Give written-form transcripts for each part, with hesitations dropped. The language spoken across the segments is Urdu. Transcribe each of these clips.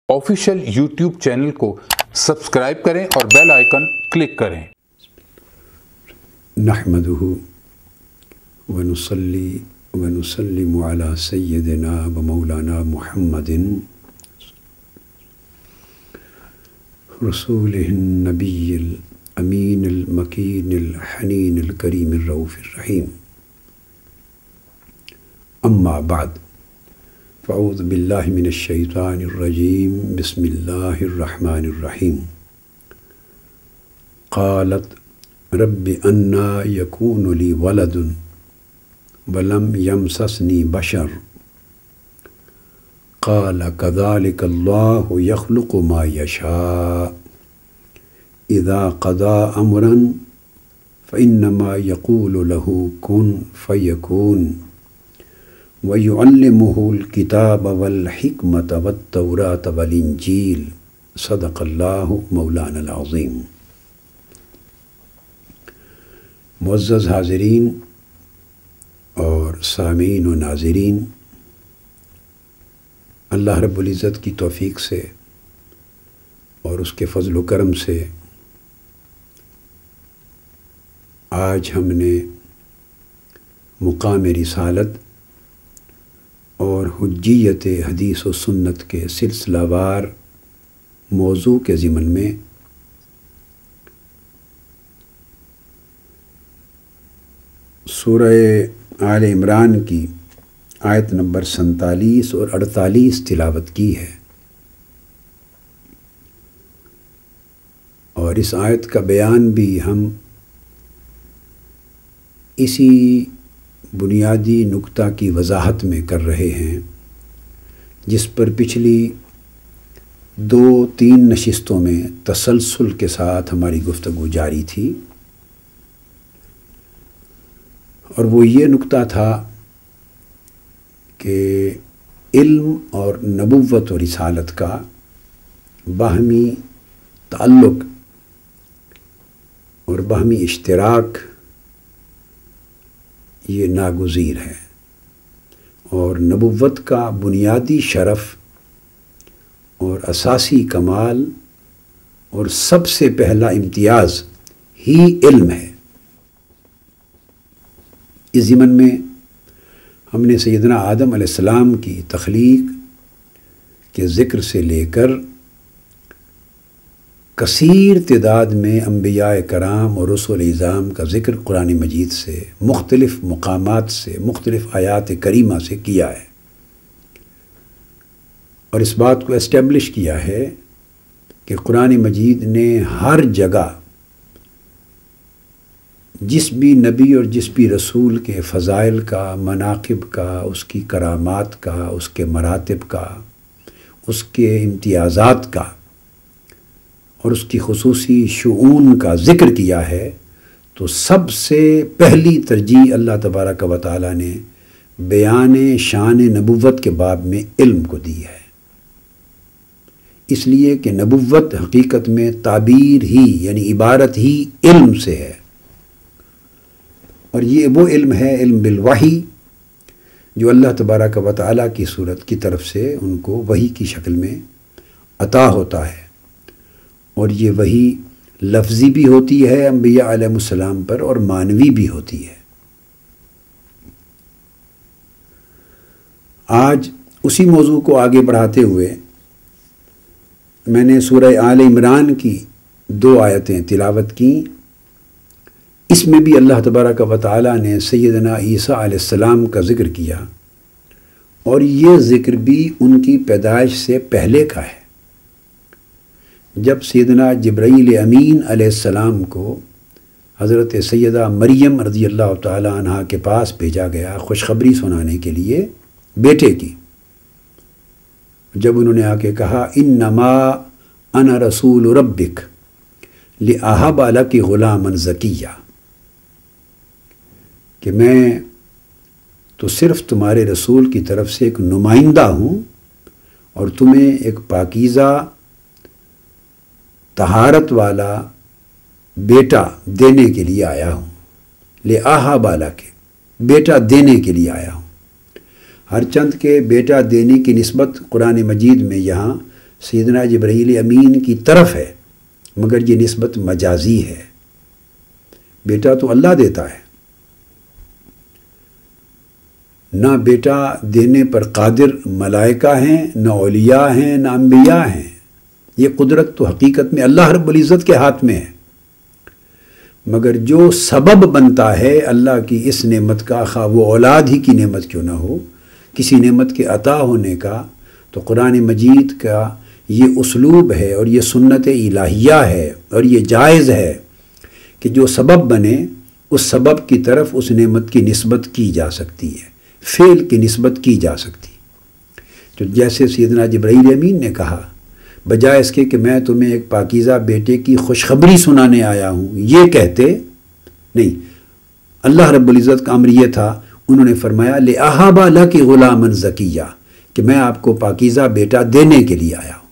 آفیشیل یوٹیوب چینل کو سبسکرائب کریں اور بیل آئیکن کلک کریں۔ نحمده ونصلي ونسلم على سيدنا ومولانا محمد رسوله النبي الأمين المكين الحنين الكريم الرؤوف الرحيم، أما بعد، فأعوذ بالله من الشيطان الرجيم، بسم الله الرحمن الرحيم۔ قالت رب أنى يكون لي ولد ولم يمسسني بشر قال كذلك الله يخلق ما يشاء إذا قضى أمرا فإنما يقول له كن فيكون ويعلمه الكتاب والحكمة والتوراة والإنجيل، صدق الله مولانا العظيم۔ معزز حاضرین اور سامعین و ناظرین، اللہ رب العزت کی توفیق سے اور اس کے فضل و کرم سے آج ہم نے مقام رسالت اور حجیت حدیث و سنت کے سلسلہ وار موضوع کے ضمن میں سورہ آل عمران کی آیت نمبر 47 اور 48 تلاوت کی ہے، اور اس آیت کا بیان بھی ہم اسی بنیادی نکتہ کی وضاحت میں کر رہے ہیں جس پر پچھلی 2-3 نشستوں میں تسلسل کے ساتھ ہماری گفتگو جاری تھی، اور وہ یہ نکتہ تھا کہ علم اور نبوت و رسالت کا باہمی تعلق اور باہمی اشتراک یہ ناگزیر ہے، اور نبوت کا بنیادی شرف اور اساسی کمال اور سب سے پہلا امتیاز ہی علم ہے۔ اس ضمن میں ہم نے سیدنا آدم علیہ السلام کی تخلیق کے ذکر سے لے کر کثیر تعداد میں انبیاء کرام اور رسول اعظام کا ذکر قرآن مجید سے مختلف مقامات سے مختلف آیات کریمہ سے کیا ہے، اور اس بات کو اسٹیبلش کیا ہے کہ قرآن مجید نے ہر جگہ جس بھی نبی اور جس بھی رسول کے فضائل کا، مناقب کا، اس کی کرامات کا، اس کے مراتب کا، اس کے امتیازات کا اور اس کی خصوصی شؤون کا ذکر کیا ہے، تو سب سے پہلی ترجیح اللہ تبارک و تعالیٰ نے بیان شان نبوت کے باب میں علم کو دی ہے، اس لیے کہ نبوت حقیقت میں تعبیر ہی یعنی عبارت ہی علم سے ہے، اور یہ وہ علم ہے، علم بالوحی، جو اللہ تبارک و تعالیٰ کی صورت کی طرف سے ان کو وحی کی شکل میں عطا ہوتا ہے، اور یہ وحی لفظی بھی ہوتی ہے انبیاء علیہ السلام پر اور معنوی بھی ہوتی ہے۔ آج اسی موضوع کو آگے بڑھاتے ہوئے میں نے سورہ آل عمران کی 2 آیتیں تلاوت کیں۔ اس میں بھی اللہ تبارک و تعالیٰ نے سیدنا عیسیٰ علیہ السلام کا ذکر کیا، اور یہ ذکر بھی ان کی پیدائش سے پہلے کا ہے، جب سیدنا جبرائیل امین علیہ السلام کو حضرت سیدہ مریم رضی اللہ تعالیٰ عنہا کے پاس بھیجا گیا خوشخبری سنانے کے لیے بیٹے کی، جب انہوں نے آ کے کہا انما انا رسول ربک لأہب لک غلاما زکیہ، کہ میں تو صرف تمہارے رسول کی طرف سے ایک نمائندہ ہوں اور تمہیں ایک پاکیزہ طہارت والا بیٹا دینے کے لیے آیا ہوں، لأہب لک، بیٹا دینے کے لیے آیا ہوں۔ ہر چند کے بیٹا دینے کی نسبت قرآن مجید میں یہاں سیدنا جبرائیل امین کی طرف ہے، مگر یہ نسبت مجازی ہے۔ بیٹا تو اللہ دیتا ہے، نہ بیٹا دینے پر قادر ملائکہ ہیں، نہ اولیاء ہیں، نہ انبیاء ہیں۔ یہ قدرت تو حقیقت میں اللہ رب العزت کے ہاتھ میں ہے، مگر جو سبب بنتا ہے اللہ کی اس نعمت کا، خواہ وہ اولاد ہی کی نعمت کیوں نہ ہو، کسی نعمت کے عطا ہونے کا، تو قرآن مجید کا یہ اسلوب ہے اور یہ سنت الہیہ ہے اور یہ جائز ہے کہ جو سبب بنے اس سبب کی طرف اس نعمت کی نسبت کی جا سکتی ہے، فعل کی نسبت کی جا سکتی۔ تو جیسے سیدنا جبرائیل امین نے کہا، بجائے اس کے کہ میں تمہیں ایک پاکیزہ بیٹے کی خوشخبری سنانے آیا ہوں، یہ کہتے نہیں، اللہ رب العزت کا امر یہ تھا، انہوں نے فرمایا لِأَهَبَ لَكِ غُلَامًا زَكِيًّا، کہ میں آپ کو پاکیزہ بیٹا دینے کے لیے آیا ہوں۔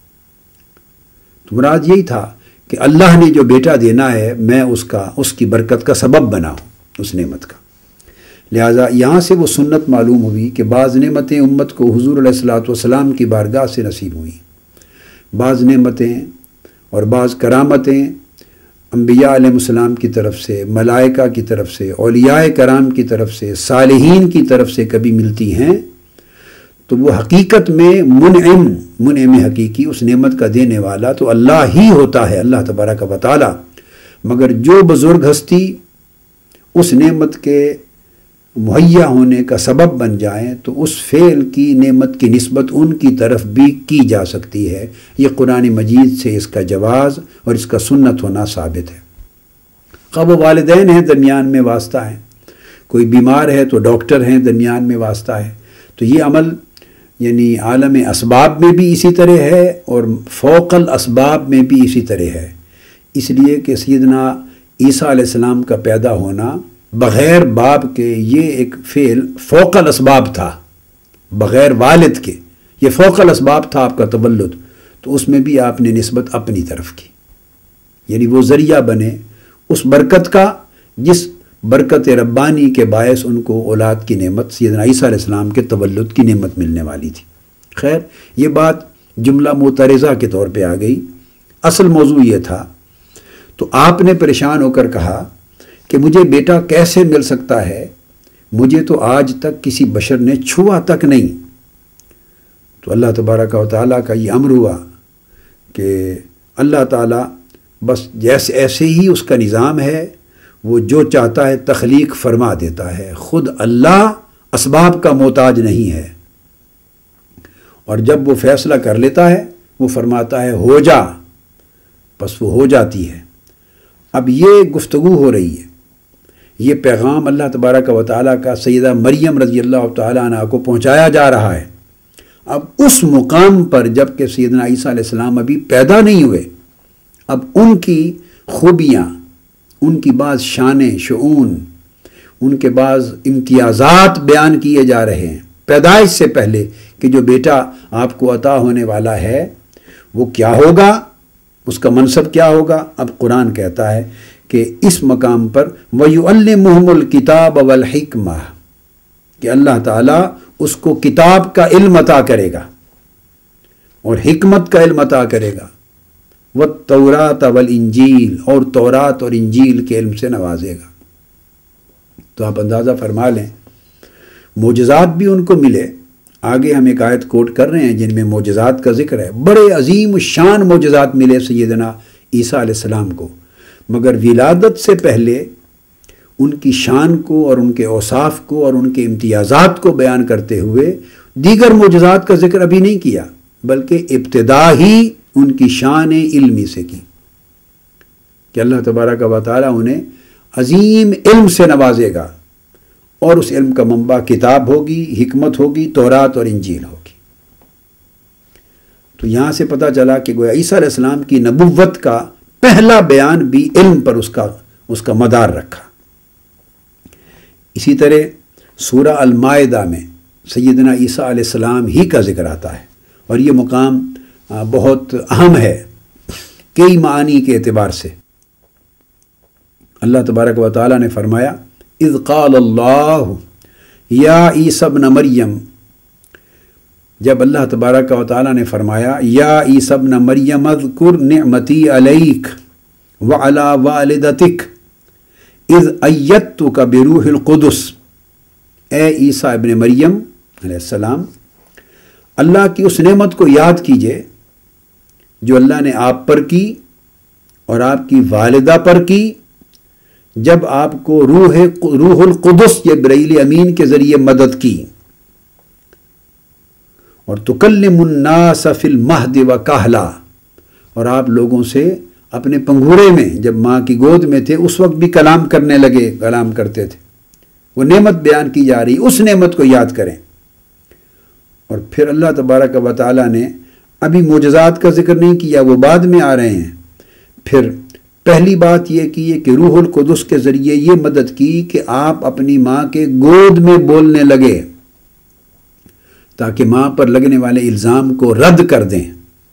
تو مراد یہی تھا کہ اللہ نے جو بیٹا دینا ہے میں اس کی برکت کا سبب بنا ہوں، اس نعمت کا۔ لہٰذا یہاں سے وہ سنت معلوم ہوئی کہ بعض نعمتیں امت کو حضور علیہ الصلوۃ والسلام کی بارگاہ سے نصیب ہوئیں، بعض نعمتیں اور بعض کرامتیں انبیاء علیہ السلام کی طرف سے، ملائکہ کی طرف سے، اولیاء کرام کی طرف سے، صالحین کی طرف سے کبھی ملتی ہیں تو وہ حقیقت میں منعم حقیقی، اس نعمت کا دینے والا تو اللہ ہی ہوتا ہے، اللہ تبارک و تعالی، مگر جو بزرگ ہستی اس نعمت کے مہیا ہونے کا سبب بن جائیں تو اس فعل کی نعمت کی نسبت ان کی طرف بھی کی جا سکتی ہے۔ یہ قرآن مجید سے اس کا جواز اور اس کا سنت ہونا ثابت ہے۔ خواہ وہ والدین ہیں درمیان میں واسطہ ہیں، کوئی بیمار ہے تو ڈاکٹر ہیں درمیان میں واسطہ ہے، تو یہ عمل یعنی عالم اسباب میں بھی اسی طرح ہے اور فوق الاسباب میں بھی اسی طرح ہے، اس لیے کہ سیدنا عیسیٰ علیہ السلام کا پیدا ہونا بغیر باپ کے یہ ایک فعل فوق الاسباب تھا، بغیر والد کے یہ فوق الاسباب تھا آپ کا تولد، تو اس میں بھی آپ نے نسبت اپنی طرف کی، یعنی وہ ذریعہ بنے اس برکت کا جس برکت ربانی کے باعث ان کو اولاد کی نعمت سیدنا عیسیٰ علیہ السلام کے تولد کی نعمت ملنے والی تھی۔ خیر یہ بات جملہ معترضہ کے طور پہ آ گئی، اصل موضوع یہ تھا، تو آپ نے پریشان ہو کر کہا کہ مجھے بیٹا کیسے مل سکتا ہے، مجھے تو آج تک کسی بشر نے چھوا تک نہیں۔ تو اللہ تبارک و تعالیٰ کا یہ امر ہوا کہ اللہ تعالیٰ بس جیسے ایسے ہی اس کا نظام ہے، وہ جو چاہتا ہے تخلیق فرما دیتا ہے، خود اللہ اسباب کا محتاج نہیں ہے، اور جب وہ فیصلہ کر لیتا ہے وہ فرماتا ہے ہو جا، بس وہ ہو جاتی ہے۔ اب یہ گفتگو ہو رہی ہے، یہ پیغام اللہ تبارک و تعالیٰ کا سیدہ مریم رضی اللہ تعالیٰ عنہ کو پہنچایا جا رہا ہے۔ اب اس مقام پر جب کہ سیدنا عیسیٰ علیہ السلام ابھی پیدا نہیں ہوئے، اب ان کی خوبیاں، ان کی بعض شانیں شؤون، ان کے بعض امتیازات بیان کیے جا رہے ہیں پیدائش سے پہلے کہ جو بیٹا آپ کو عطا ہونے والا ہے وہ کیا ہوگا، اس کا منصب کیا ہوگا۔ اب قرآن کہتا ہے کہ اس مقام پر وَيُعَلِّمُهُمُ الْكِتَابَ وَالْحِكْمَةَ، کہ اللہ تعالیٰ اس کو کتاب کا علم عطا کرے گا اور حکمت کا علم عطا کرے گا، وَالتَّوْرَاةَ وَالْإِنْجِيلَ، اور تورات اور انجیل کے علم سے نوازے گا۔ تو آپ اندازہ فرما لیں معجزات بھی ان کو ملے، آگے ہم ایک آیت کوٹ کر رہے ہیں جن میں معجزات کا ذکر ہے، بڑے عظیم شان معجزات ملے سیدنا عیسیٰ علیہ السلام کو، مگر ولادت سے پہلے ان کی شان کو اور ان کے اوصاف کو اور ان کے امتیازات کو بیان کرتے ہوئے دیگر معجزات کا ذکر ابھی نہیں کیا، بلکہ ابتدا ہی ان کی شان علمی سے کی کہ اللہ تبارک و تعالیٰ انہیں عظیم علم سے نوازے گا، اور اس علم کا منبع کتاب ہوگی، حکمت ہوگی، تورات اور انجیل ہوگی۔ تو یہاں سے پتہ چلا کہ گویا عیسیٰ علیہ السلام کی نبوت کا پہلا بیان بھی علم پر اس کا مدار رکھا۔ اسی طرح سورہ المائدہ میں سیدنا عیسیٰ علیہ السلام ہی کا ذکر آتا ہے، اور یہ مقام بہت اہم ہے کئی معانی کے اعتبار سے۔ اللہ تبارک و تعالیٰ نے فرمایا اذ قال اللہ یا عیسی ابن مریم جب اللہ تبارک و تعالیٰ نے فرمایا یا عیسی ابن مریم اذکر نعمتی علیک وعلی والدتک اذ ایدتک بروح القدس، اے عیسیٰ ابن مریم علیہ السلام، اللہ کی اس نعمت کو یاد کیجئے جو اللہ نے آپ پر کی اور آپ کی والدہ پر کی جب آپ کو روح القدس جبرائیل امین کے ذریعے مدد کی، اور تکلم الناس فی المہد وکہلا، اور آپ لوگوں سے اپنے پنگھورے میں جب ماں کی گود میں تھے اس وقت بھی کلام کرنے لگے، کلام کرتے تھے۔ وہ نعمت بیان کی جا رہی، اس نعمت کو یاد کریں۔ اور پھر اللہ تبارک و تعالیٰ نے ابھی معجزات کا ذکر نہیں کیا، وہ بعد میں آ رہے ہیں۔ پھر پہلی بات یہ کی ہے کہ روح القدس کے ذریعے یہ مدد کی کہ آپ اپنی ماں کے گود میں بولنے لگے تاکہ ماں پر لگنے والے الزام کو رد کر دیں۔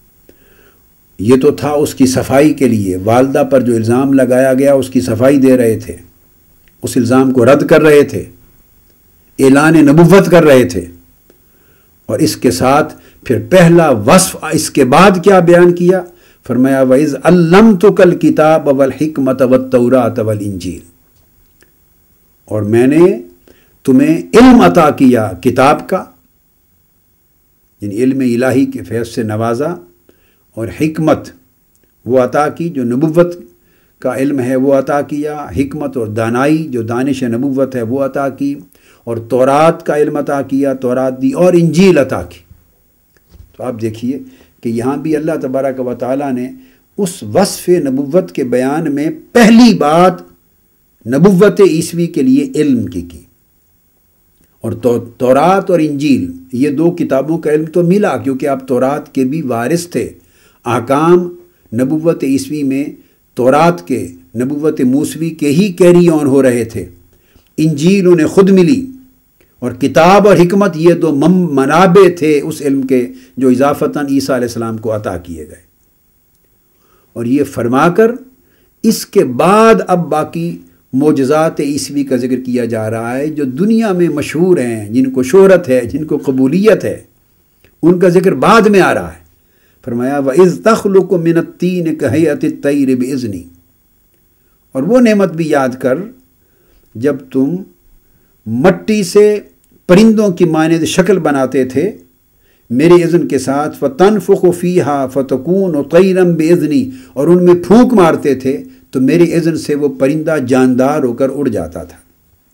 یہ تو تھا اس کی صفائی کے لیے، والدہ پر جو الزام لگایا گیا اس کی صفائی دے رہے تھے، اس الزام کو رد کر رہے تھے، اعلان نبوت کر رہے تھے۔ اور اس کے ساتھ پھر پہلا وصف اس کے بعد کیا بیان کیا؟ فرمایا وَإِذْ عَلَّمْتُكَ الْكِتَابَ وَالْحِكْمَةَ وَالتَّوْرَاةَ وَالْإِنْجِيلَ، اور میں نے تمہیں علم عطا کیا کتاب کا، یعنی علم الہی کے فیض سے نوازا، اور حکمت وہ عطا کی جو نبوت کا علم ہے وہ عطا کیا، حکمت اور دانائی جو دانش نبوت ہے وہ عطا کی، اور تورات کا علم عطا کیا، تورات دی، اور انجیل عطا کی۔ تو آپ دیکھیے کہ یہاں بھی اللہ تبارک و تعالیٰ نے اس وصف نبوت کے بیان میں پہلی بات نبوت عیسوی کے لیے علم کی۔ اور تورات اور انجیل یہ دو کتابوں کا علم تو ملا، کیونکہ آپ تورات کے بھی وارث تھے، احکام نبوت عیسوی میں تورات کے، نبوت موسوی کے ہی کیری آن ہو رہے تھے۔ انجیل انہیں خود ملی، اور کتاب اور حکمت یہ دو منابع تھے اس علم کے جو اضافتاً عیسیٰ علیہ السلام کو عطا کیے گئے۔ اور یہ فرما کر اس کے بعد اب باقی معجزات عیسوی کا ذکر کیا جا رہا ہے جو دنیا میں مشہور ہیں، جن کو شہرت ہے، جن کو قبولیت ہے، ان کا ذکر بعد میں آ رہا ہے۔ فرمایا وَإِذْ تَخْلُقُ مِنَ الطِّينِ كَهَيْئَةِ الطَّيْرِ بِإِذْنِي، اور وہ نعمت بھی یاد کر جب تم مٹی سے پرندوں کی مانند شکل بناتے تھے میرے اذن کے ساتھ، فَتَنْفُخُ فِيهَا فَتَكُونُ طَيْرًا بِإِذْنِي، اور ان میں پھونک مارتے تھے تو میرے اذن سے وہ پرندہ جاندار ہو کر اڑ جاتا تھا۔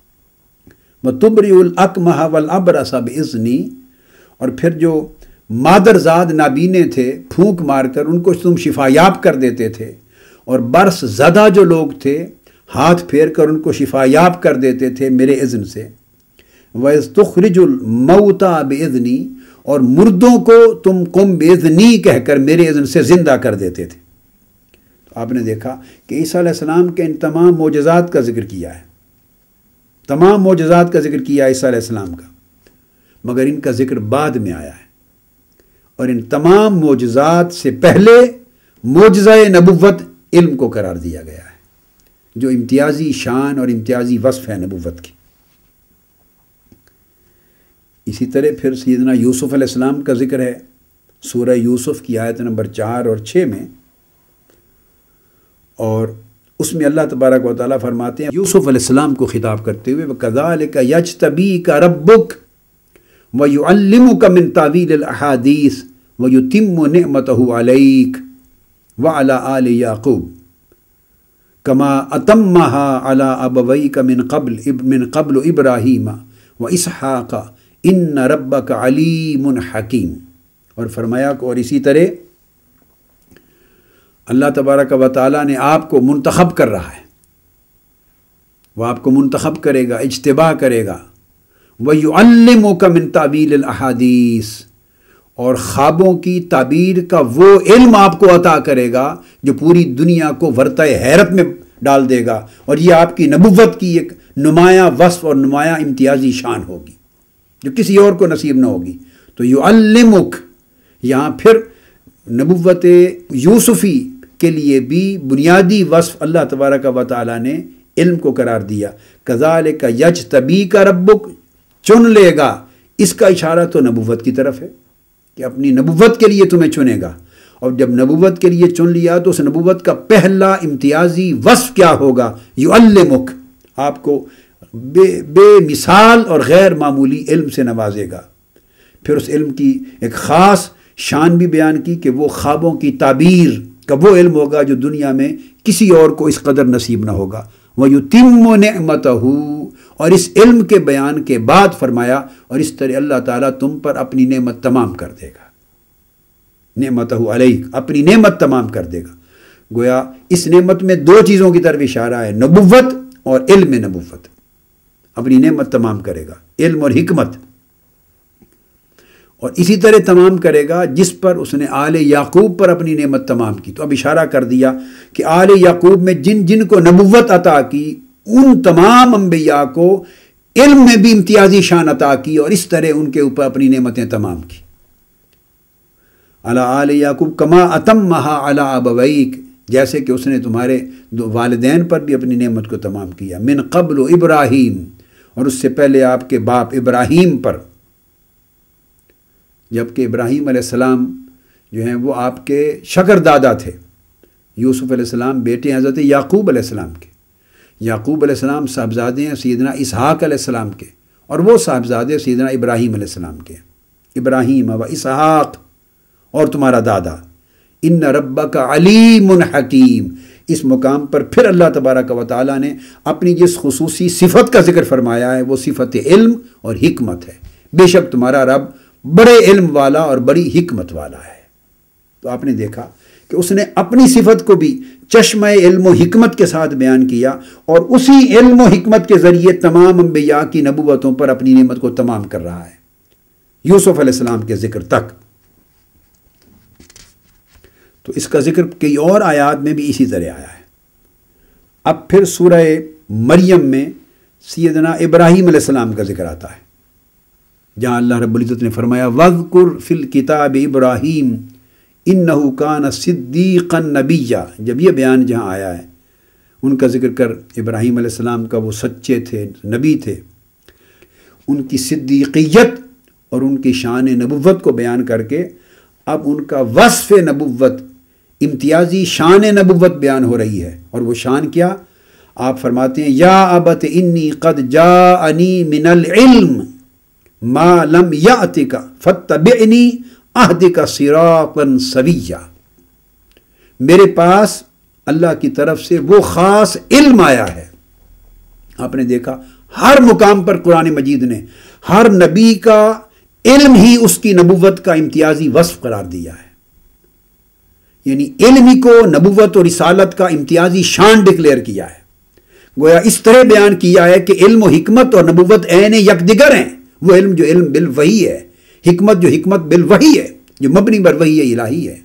وَتُبْرِئُ الْأَكْمَحَ وَالْأَبْرَصَ بِإِذْنِي، اور پھر جو مادرزاد نابینے تھے پھونک مار کر ان کو تم شفایاب کر دیتے تھے، اور برس زدہ جو لوگ تھے ہاتھ پھیر کر ان کو شفایاب کر دیتے تھے میرے اذن سے۔ وَإِذْ تُخْرِجُ الْمَوْتَى بِإِذْنِي، اور مردوں کو تم قُمْ بِإِذْنِي کہہ کر میرے اذن سے زندہ کر دیتے تھے۔ تو آپ نے دیکھا کہ عیسیٰ علیہ السلام کے ان تمام معجزات کا ذکر کیا ہے، تمام معجزات کا ذکر کیا عیسیٰ علیہ السلام کا، مگر ان کا ذکر بعد میں آیا ہے۔ اور ان تمام معجزات سے پہلے معجزہ نبوت علم کو قرار دیا گیا ہے، جو امتیازی شان اور امتیازی وصف ہے نبوت کی۔ اسی طرح پھر سیدنا یوسف علیہ السلام کا ذکر ہے سورہ یوسف کی آیت نمبر 4 اور 6 میں، اور اس میں اللہ تبارک و تعالیٰ فرماتے ہیں یوسف علیہ السلام کو خطاب کرتے ہوئے وَكَذَلِكَ يَجْتَبِيكَ رَبُّكَ وَيُعَلِّمُكَ مِن تَأْوِيلِ الْأَحَادِيثِ وَيُتِمُّ نِعْمَتَهُ عَلَيْكَ وَعَلَى آلِ يَعْقُوبَ كَمَا أَتَمَّهَا عَلَى أَبَوَيْكَ مِن قَبْلُ إِبْرَاهِيمَ وَإِسْحَاقَ إِنَّ رَبَّكَ عَلِيمٌ حَكِيمٌ۔ اور فرمایا کہ اور اسی طرح اللہ تبارک و تعالیٰ نے آپ کو منتخب کر رہا ہے، وہ آپ کو منتخب کرے گا، اجتباء کرے گا۔ وَيُعَلِّمُكَ مِن تَأْوِيلِ الْأَحَادِيثِ، اور خوابوں کی تعبیر کا وہ علم آپ کو عطا کرے گا جو پوری دنیا کو ورطہ حیرت میں ڈال دے گا، اور یہ آپ کی نبوت کی ایک نمایاں وصف اور نمایاں امتیازی شان ہوگی جو کسی اور کو نصیب نہ ہوگی۔ تو یعلمک، یہاں پھر نبوت یوسفی کے لیے بھی بنیادی وصف اللہ تبارک و تعالیٰ نے علم کو قرار دیا۔ کذالک یجتبیک ربک، چن لے گا، اس کا اشارہ تو نبوت کی طرف ہے کہ اپنی نبوت کے لیے تمہیں چنے گا، اور جب نبوت کے لیے چن لیا تو اس نبوت کا پہلا امتیازی وصف کیا ہوگا؟ یعلمک، آپ کو بے مثال اور غیر معمولی علم سے نوازے گا۔ پھر اس علم کی ایک خاص شان بھی بیان کی کہ وہ خوابوں کی تعبیر کا وہ علم ہوگا جو دنیا میں کسی اور کو اس قدر نصیب نہ ہوگا۔ وَيُتِمُّ نِعْمَتَهُ، اور اس علم کے بیان کے بعد فرمایا اور اس طرح اللہ تعالیٰ تم پر اپنی نعمت تمام کر دے گا، نعمتہ علیک، اپنی نعمت تمام کر دے گا۔ گویا اس نعمت میں دو چیزوں کی طرف اشارہ ہے، نبوت اور علم نبوت، اپنی نعمت تمام کرے گا، علم اور حکمت، اور اسی طرح تمام کرے گا جس پر اس نے آل یعقوب پر اپنی نعمت تمام کی۔ تو اب اشارہ کر دیا کہ آل یعقوب میں جن جن کو نبوت عطا کی ان تمام انبیاء کو علم میں بھی امتیازی شان عطا کی، اور اس طرح ان کے اوپر اپنی نعمتیں تمام کی۔ علی آل یعقوب کما اتمھا علی ابویک، جیسے کہ اس نے تمہارے والدین پر بھی اپنی نعمت کو تمام کیا۔ من قبل ابراہیم، اور اس سے پہلے آپ کے باپ ابراہیم پر، جبکہ ابراہیم علیہ السلام جو ہیں وہ آپ کے شکر دادا تھے۔ یوسف علیہ السلام بیٹے حضرت یعقوب علیہ السلام کے، یعقوب علیہ السلام صاحبزادے ہیں سیدنا اسحاق علیہ السلام کے، اور وہ صاحبزادے سیدنا ابراہیم علیہ السلام کے۔ ابراہیم و اسحاق، اور تمہارا دادا۔ ان ربک علیم حکیم، اس مقام پر پھر اللہ تبارک و تعالیٰ نے اپنی جس خصوصی صفت کا ذکر فرمایا ہے وہ صفت علم اور حکمت ہے۔ بے شک تمہارا رب بڑے علم والا اور بڑی حکمت والا ہے۔ تو آپ نے دیکھا کہ اس نے اپنی صفت کو بھی چشمہ علم و حکمت کے ساتھ بیان کیا، اور اسی علم و حکمت کے ذریعے تمام انبیاء کی نبوتوں پر اپنی نعمت کو تمام کر رہا ہے، یوسف علیہ السلام کے ذکر تک۔ تو اس کا ذکر کئی اور آیات میں بھی اسی طرح آیا ہے۔ اب پھر سورہ مریم میں سیدنا ابراہیم علیہ السلام کا ذکر آتا ہے، جہاں اللہ رب العزت نے فرمایا وَاذْكُرْ فِي الْكِتَابِ إِبْرَاهِيمَ إِنَّهُ كَانَ صِدِّيقًا نَبِيًّا، جب یہ بیان جہاں آیا ہے ان کا ذکر کر، ابراہیم علیہ السلام کا وہ سچے تھے، نبی تھے، ان کی صدیقیت اور ان کی شان نبوت کو بیان کر کے اب ان کا وصف نبوت، امتیازی شان نبوت بیان ہو رہی ہے۔ اور وہ شان کیا؟ آپ فرماتے ہیں یا ابت انی قد جاءنی من العلم ما لم یأتک فاتبعنی اہدک صراطا سویا، میرے پاس اللہ کی طرف سے وہ خاص علم آیا ہے۔ آپ نے دیکھا ہر مقام پر قرآن مجید نے ہر نبی کا علم ہی اس کی نبوت کا امتیازی وصف قرار دیا ہے، یعنی علم ہی کو نبوت اور رسالت کا امتیازی شان ڈکلیئر کیا ہے۔ گویا اس طرح بیان کیا ہے کہ علم و حکمت اور نبوت عین یکدگر ہیں، وہ علم جو علم بالوحی ہے، حکمت جو حکمت بالوحی ہے، جو مبنی بر وحی الہی ہے۔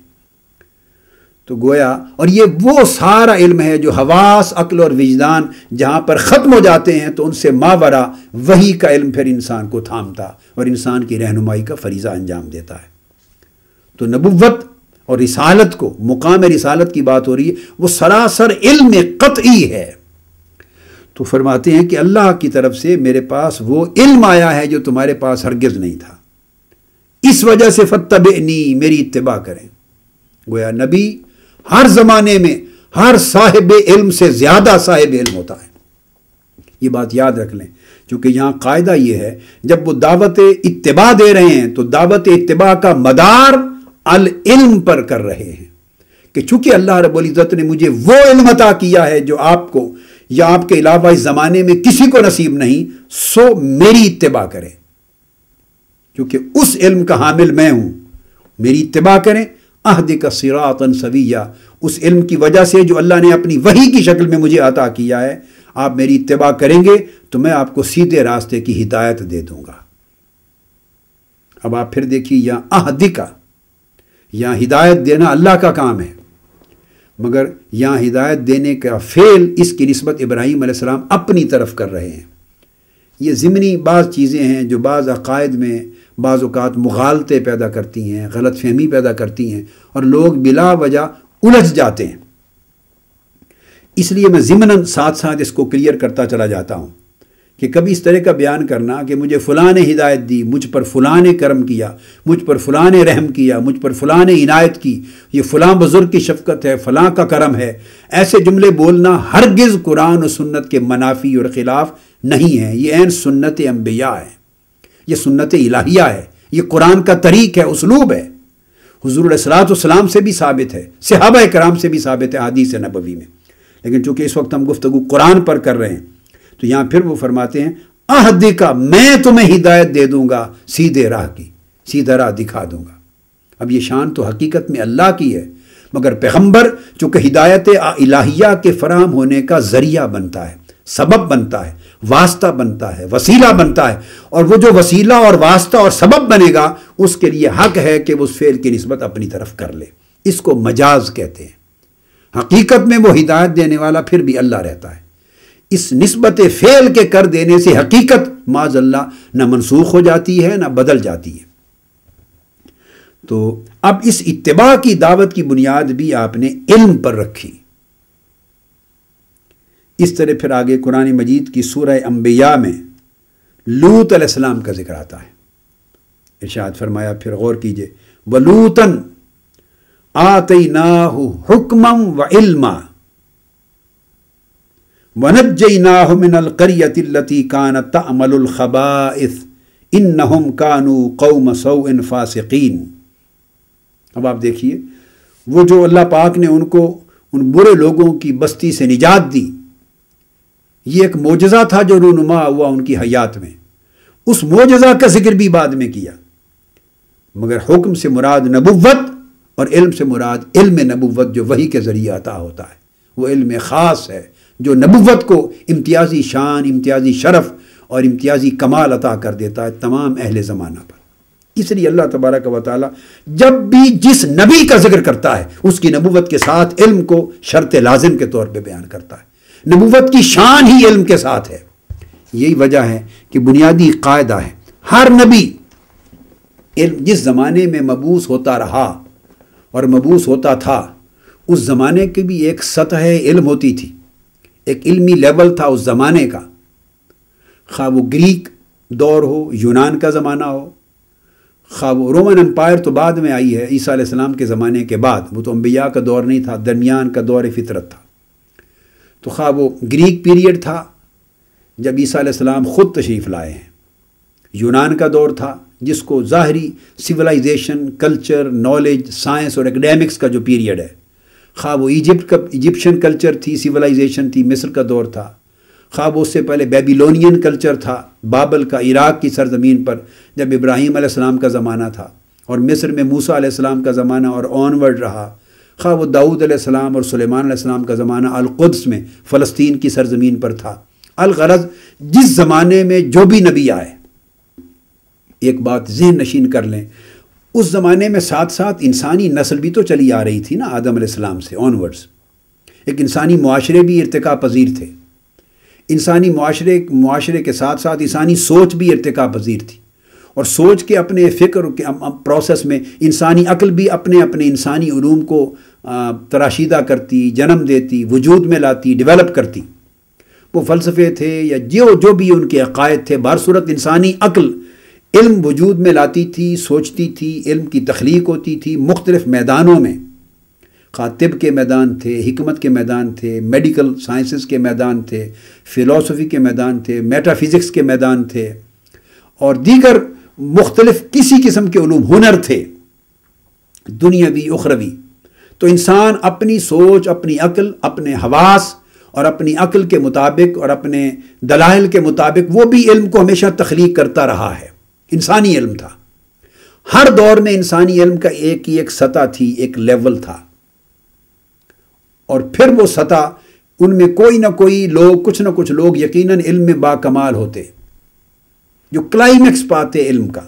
تو گویا اور یہ وہ سارا علم ہے جو حواس، عقل اور وجدان جہاں پر ختم ہو جاتے ہیں تو ان سے ماورا وحی کا علم پھر انسان کو تھامتا اور انسان کی رہنمائی کا فریضہ انجام دیتا ہے۔ تو نبوت اور رسالت کو، مقام رسالت کی بات ہو رہی ہے، وہ سراسر علم قطعی ہے۔ تو فرماتے ہیں کہ اللہ کی طرف سے میرے پاس وہ علم آیا ہے جو تمہارے پاس ہرگز نہیں تھا، اس وجہ سے فاتبعنی، میری اتباع کریں۔ گویا نبی ہر زمانے میں ہر صاحب علم سے زیادہ صاحب علم ہوتا ہے، یہ بات یاد رکھ لیں، چونکہ یہاں قاعدہ یہ ہے جب وہ دعوت اتباع دے رہے ہیں تو دعوت اتباع کا مدار العلم پر کر رہے ہیں، کہ چونکہ اللہ رب العزت نے مجھے وہ علم عطا کیا ہے جو آپ کو یا آپ کے علاوہ اس زمانے میں کسی کو نصیب نہیں، سو میری اتباع کریں، کیونکہ اس علم کا حامل میں ہوں، میری اتباع کریں۔ اہدک صراطا سویا، اس علم کی وجہ سے جو اللہ نے اپنی وحی کی شکل میں مجھے عطا کیا ہے، آپ میری اتباع کریں گے تو میں آپ کو سیدھے راستے کی ہدایت دے دوں گا۔ اب آپ پھر دیکھیے یہاں اہدکا، یہاں ہدایت دینا اللہ کا کام ہے، مگر یہاں ہدایت دینے کا فعل اس کی نسبت ابراہیم علیہ السلام اپنی طرف کر رہے ہیں۔ یہ ضمنی بعض چیزیں ہیں جو بعض عقائد میں بعض اوقات مغالطے پیدا کرتی ہیں، غلط فہمی پیدا کرتی ہیں، اور لوگ بلا وجہ الجھ جاتے ہیں۔ اس لیے میں ضمناً ساتھ ساتھ اس کو کلیئر کرتا چلا جاتا ہوں کہ کبھی اس طرح کا بیان کرنا کہ مجھے فلاں نے ہدایت دی، مجھ پر فلاں نے کرم کیا، مجھ پر فلاں نے رحم کیا، مجھ پر فلاں نے عنایت کی، یہ فلاں بزرگ کی شفقت ہے، فلاں کا کرم ہے، ایسے جملے بولنا ہرگز قرآن و سنت کے منافی اور خلاف نہیں ہے۔ یہ عین سنت انبیاء ہے، یہ سنت الہیہ ہے، یہ قرآن کا طریق ہے، اسلوب ہے، حضور علیہ الصلوۃ والسلام سے بھی ثابت ہے، صحابہ کرام سے بھی ثابت ہے حدیث نبوی میں۔ لیکن چونکہ اس وقت ہم گفتگو قرآن پر کر رہے ہیں تو یہاں پھر وہ فرماتے ہیں اہدکا، میں تمہیں ہدایت دے دوں گا سیدھے راہ کی، سیدھا راہ دکھا دوں گا۔ اب یہ شان تو حقیقت میں اللہ کی ہے، مگر پیغمبر چونکہ ہدایت الہیہ کے فراہم ہونے کا ذریعہ بنتا ہے، سبب بنتا ہے، واسطہ بنتا ہے، وسیلہ بنتا ہے، اور وہ جو وسیلہ اور واسطہ اور سبب بنے گا اس کے لیے حق ہے کہ وہ اس فعل کی نسبت اپنی طرف کر لے۔ اس کو مجاز کہتے ہیں۔ حقیقت میں وہ ہدایت دینے والا پھر بھی اللہ رہتا ہے۔ اس نسبت فعل کے کر دینے سے حقیقت معاذ اللہ نہ منسوخ ہو جاتی ہے نہ بدل جاتی ہے۔ تو اب اس اتباع کی دعوت کی بنیاد بھی آپ نے علم پر رکھی۔ اس طرح پھر آگے قرآن مجید کی سورہ انبیاء میں لوط علیہ السلام کا ذکر آتا ہے۔ ارشاد فرمایا، پھر غور کیجئے، وَلُوطًا آتَيْنَاهُ حُكْمًا وَعِلْمًا وَنَجَّيْنَاهُ مِنَ الْقَرْيَةِ الَّتِي كَانَتْ تَعْمَلُ الْخَبَائِثَ إِنَّهُمْ كَانُوا قَوْمَ سَوْءٍ فَاسِقِينَ۔ اب آپ دیکھیے، وہ جو اللہ پاک نے ان کو ان برے لوگوں کی بستی سے نجات دی، یہ ایک معجزہ تھا جو رونما ہوا ان کی حیات میں۔ اس معجزہ کا ذکر بھی بعد میں کیا، مگر حکم سے مراد نبوت اور علم سے مراد علم نبوت جو وحی کے ذریعے عطا ہوتا ہے، وہ علم خاص ہے جو نبوت کو امتیازی شان، امتیازی شرف اور امتیازی کمال عطا کر دیتا ہے تمام اہل زمانہ پر۔ اس لیے اللہ تبارک و تعالی جب بھی جس نبی کا ذکر کرتا ہے اس کی نبوت کے ساتھ علم کو شرط لازم کے طور پہ بیان کرتا ہے۔ نبوت کی شان ہی علم کے ساتھ ہے۔ یہی وجہ ہے کہ بنیادی قاعدہ ہے، ہر نبی علم جس زمانے میں مبعوث ہوتا رہا اور مبعوث ہوتا تھا، اس زمانے کی بھی ایک سطح علم ہوتی تھی، ایک علمی لیول تھا اس زمانے کا، خواہ وہ گریک دور ہو، یونان کا زمانہ ہو، خواہ وہ رومن امپائر تو بعد میں آئی ہے عیسیٰ علیہ السلام کے زمانے کے بعد، وہ تو انبیاء کا دور نہیں تھا، درمیان کا دور فطرت تھا۔ تو خواہ وہ گریک پیریڈ تھا جب عیسیٰ علیہ السلام خود تشریف لائے ہیں، یونان کا دور تھا جس کو ظاہری سویلائزیشن، کلچر، نالج، سائنس اور ایکڈیمکس کا جو پیریڈ ہے، خواہ وہ ایجپشین کلچر تھی، سویلائزیشن تھی، مصر کا دور تھا، خواہ وہ اس سے پہلے بیبیلونین کلچر تھا، بابل کا عراق کی سرزمین پر جب ابراہیم علیہ السلام کا زمانہ تھا، اور مصر میں موسیٰ علیہ السلام کا زمانہ اور آنورڈ رہا، خواہ وہ داؤد علیہ السلام اور سلیمان علیہ السلام کا زمانہ القدس میں فلسطین کی سرزمین پر تھا۔ الغرض جس زمانے میں جو بھی نبی آئے، ایک بات ذہن نشین کر لیں، اس زمانے میں ساتھ ساتھ انسانی نسل بھی تو چلی آ رہی تھی نا، آدم علیہ السلام سے آنورڈز، ایک انسانی معاشرے بھی ارتقاء پذیر تھے، انسانی معاشرے کے ساتھ ساتھ انسانی سوچ بھی ارتقاء پذیر تھی، اور سوچ کے اپنے فکر کے پروسیس میں انسانی عقل بھی اپنے اپنے انسانی علوم کو تراشیدہ کرتی، جنم دیتی، وجود میں لاتی، ڈیولپ کرتی۔ وہ فلسفے تھے یا جو بھی ان کے عقائد تھے، بہرصورت انسانی عقل علم وجود میں لاتی تھی، سوچتی تھی، علم کی تخلیق ہوتی تھی مختلف میدانوں میں، خواہ طب کے میدان تھے، حکمت کے میدان تھے، میڈیکل سائنسز کے میدان تھے، فلسفی کے میدان تھے، میٹا فزکس کے میدان تھے، اور دیگر مختلف کسی قسم کے علوم، ہنر تھے دنیاوی اخروی۔ تو انسان اپنی سوچ، اپنی عقل، اپنے حواس اور اپنی عقل کے مطابق اور اپنے دلائل کے مطابق وہ بھی علم کو ہمیشہ تخلیق کرتا رہا ہے۔ انسانی علم تھا، ہر دور میں انسانی علم کا ایک سطح تھی، ایک لیول تھا، اور پھر وہ سطح ان میں کوئی نہ کوئی لوگ، کچھ نہ کچھ لوگ یقیناً علم میں باکمال ہوتے جو کلائمیکس پاتے علم کا۔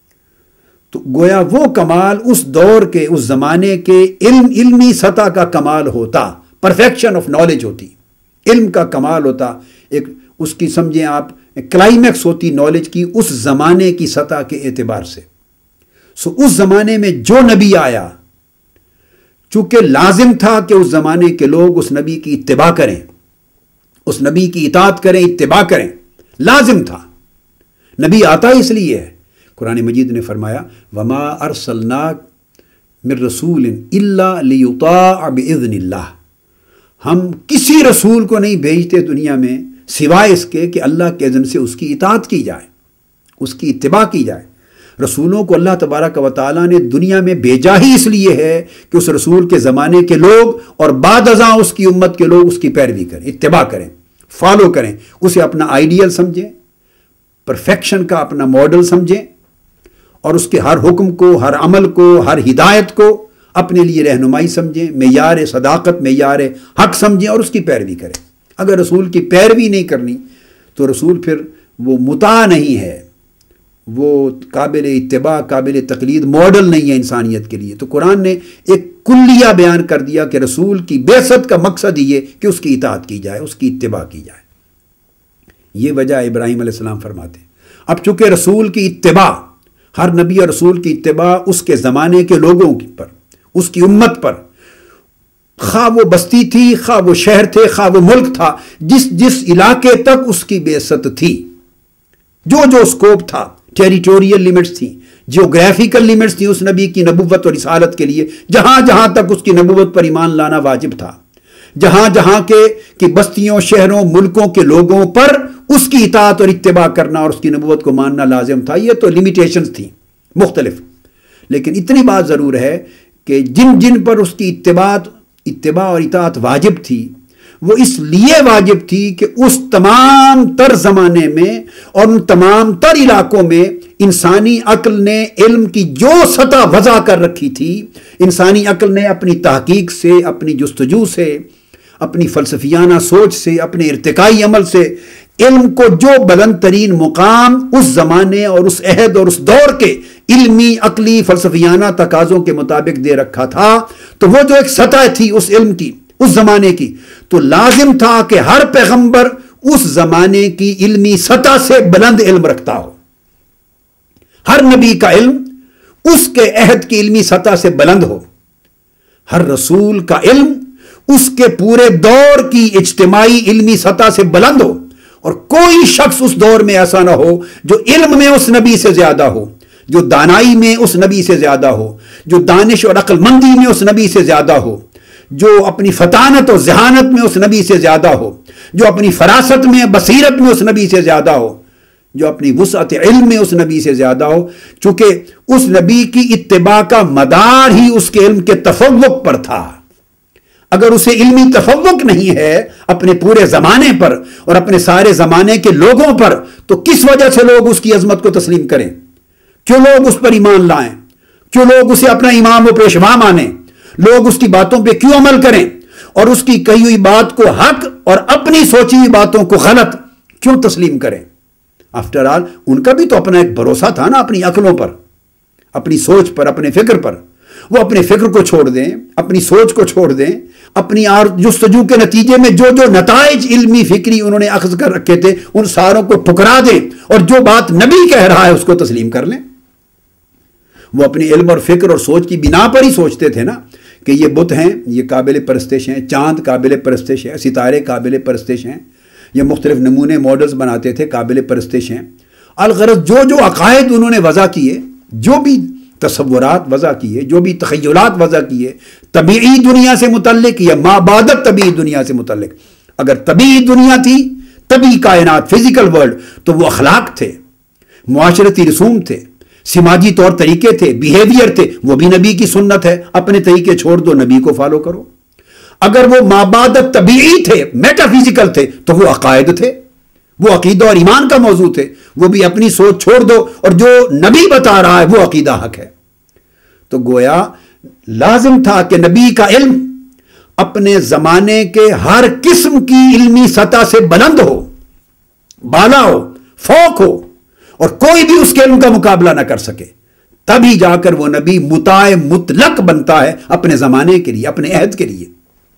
تو گویا وہ کمال اس دور کے، اس زمانے کے علمی سطح کا کمال ہوتا، پرفیکشن آف نالج ہوتی، علم کا کمال ہوتا، ایک اس کی سمجھیں آپ کلائمیکس ہوتی نالج کی اس زمانے کی سطح کے اعتبار سے۔ سو اس زمانے میں جو نبی آیا، چونکہ لازم تھا کہ اس زمانے کے لوگ اس نبی کی اتباع کریں، اس نبی کی اطاعت کریں، اتباع کریں، لازم تھا. نبی آتا اس لیے ہے. قرآن مجید نے فرمایا وما ارسلناک من رسول الا لیطاع باذن اللہ. ہم کسی رسول کو نہیں بھیجتے دنیا میں سوائے اس کے کہ اللہ کے اذن سے اس کی اطاعت کی جائے، اس کی اتباع کی جائے. رسولوں کو اللہ تبارک و تعالیٰ نے دنیا میں بھیجا ہی اس لیے ہے کہ اس رسول کے زمانے کے لوگ اور بعد ازاں اس کی امت کے لوگ اس کی پیروی کریں، اتباع کریں، فالو کریں، اسے اپنا آئیڈیل سمجھیں، پرفیکشن کا اپنا ماڈل سمجھیں، اور اس کے ہر حکم کو، ہر عمل کو، ہر ہدایت کو اپنے لیے رہنمائی سمجھیں، معیار صداقت، معیار حق سمجھیں اور اس کی پیروی کریں. اگر رسول کی پیروی نہیں کرنی تو رسول پھر وہ مطاع نہیں ہے، وہ قابل اتباع، قابل تقلید ماڈل نہیں ہے انسانیت کے لیے. تو قرآن نے ایک کلیہ بیان کر دیا کہ رسول کی بعثت کا مقصد یہ کہ اس کی اطاعت کی جائے، اس کی اتباع کی جائے. یہ وجہ ابراہیم علیہ السلام فرماتے ہیں. اب چونکہ رسول کی اتباع، ہر نبی اور رسول کی اتباع اس کے زمانے کے لوگوں پر، اس کی امت پر، خواہ وہ بستی تھی، خواہ وہ شہر تھے، خواہ وہ ملک تھا، جس علاقے تک اس کی بعثت تھی، جو اسکوپ تھا، ٹیریٹوریل لیمٹس تھیں، جیوگرافیکل لیمٹس تھیں اس نبی کی نبوت اور رسالت کے لیے، جہاں تک اس کی نبوت پر ایمان لانا واجب تھا، جہاں کے بستیوں، شہروں، ملکوں کے لوگوں پر اس کی اطاعت اور اتباع کرنا اور اس کی نبوت کو ماننا لازم تھا. یہ تو لیمیٹیشنز تھیں مختلف، لیکن اتنی بات ضرور ہے کہ جن پر اس کی اتباع اور اطاعت واجب تھی، وہ اس لیے واجب تھی کہ اس تمام تر زمانے میں اور ان تمام تر علاقوں میں انسانی عقل نے علم کی جو سطح وضع کر رکھی تھی، انسانی عقل نے اپنی تحقیق سے، اپنی جستجو سے، اپنی فلسفیانہ سوچ سے، اپنے ارتقائی عمل سے علم کو جو بلند ترین مقام اس زمانے اور اس عہد اور اس دور کے علمی، عقلی، فلسفیانہ تقاضوں کے مطابق دے رکھا تھا. تو وہ جو ایک سطح تھی اس علم کی، اس زمانے کی، تو لازم تھا کہ ہر پیغمبر اس زمانے کی علمی سطح سے بلند علم رکھتا ہو. ہر نبی کا علم اس کے عہد کی علمی سطح سے بلند ہو. ہر رسول کا علم اس کے پورے دور کی اجتماعی علمی سطح سے بلند ہو. اور کوئی شخص اس دور میں ایسا نہ ہو جو علم میں اس نبی سے زیادہ ہو، جو دانائی میں اس نبی سے زیادہ ہو، جو دانش اور عقل مندی میں اس نبی سے زیادہ ہو، جو اپنی فطانت اور ذہانت میں اس نبی سے زیادہ ہو، جو اپنی فراست میں، بصیرت میں اس نبی سے زیادہ ہو، جو اپنی وسعت علم میں اس نبی سے زیادہ ہو. چونکہ اس نبی کی اتباع کا مدار ہی اس کے علم کے تفوق پر تھا. اگر اسے علمی تفوق نہیں ہے اپنے پورے زمانے پر اور اپنے سارے زمانے کے لوگوں پر، تو کس وجہ سے لوگ اس کی عظمت کو تسلیم کریں؟ کیوں لوگ اس پر ایمان لائیں؟ کیوں لوگ اسے اپنا امام و پیشوا مانیں؟ لوگ اس کی باتوں پہ کیوں عمل کریں اور اس کی کہی ہوئی بات کو حق اور اپنی سوچی ہوئی باتوں کو غلط کیوں تسلیم کریں؟ آفٹر آل ان کا بھی تو اپنا ایک بھروسہ تھا نا، اپنی عقلوں پر، اپنی سوچ پر، اپنے فکر پر. وہ اپنے فکر کو چھوڑ دیں، اپنی سوچ کو چھوڑ دیں، اپنی جستجو کے نتیجے میں جو نتائج علمی فکری انہوں نے اخذ کر رکھے تھے ان ساروں کو ٹھکرا دیں اور جو بات نبی کہہ رہا ہے اس کو تسلیم کر لیں. وہ اپنی علم اور فکر اور سوچ کی بنا پر ہی سوچتے تھے نا کہ یہ بت ہیں، یہ قابل پرستش ہیں، چاند قابل پرستش ہے، ستارے قابل پرستش ہیں، یہ مختلف نمونے ماڈلز بناتے تھے، قابل پرستش ہیں. الغرض جو عقائد انہوں نے وضع کیے، جو بھی تصورات وضع کیے، جو بھی تخیلات وضع کیے طبیعی دنیا سے متعلق یا ما بعد طبیعی دنیا سے متعلق، اگر طبیعی دنیا تھی، طبیعی کائنات، فزیکل ورلڈ، تو وہ اخلاق تھے، معاشرتی رسوم تھے، سماجی طور طریقے تھے، بیہیویئر تھے، وہ بھی نبی کی سنت ہے. اپنے طریقے چھوڑ دو، نبی کو فالو کرو. اگر وہ ما بعد طبیعی تھے، میٹا فزیکل تھے، تو وہ عقائد تھے، وہ عقیدہ اور ایمان کا موضوع تھے. وہ بھی اپنی سوچ چھوڑ دو اور جو نبی بتا رہا ہے وہ عقیدہ حق ہے. تو گویا لازم تھا کہ نبی کا علم اپنے زمانے کے ہر قسم کی علمی سطح سے بلند ہو، بالا ہو، فوق ہو، اور کوئی بھی اس کے علم کا مقابلہ نہ کر سکے. تبھی جا کر وہ نبی مطاع مطلق بنتا ہے اپنے زمانے کے لیے، اپنے عہد کے لیے.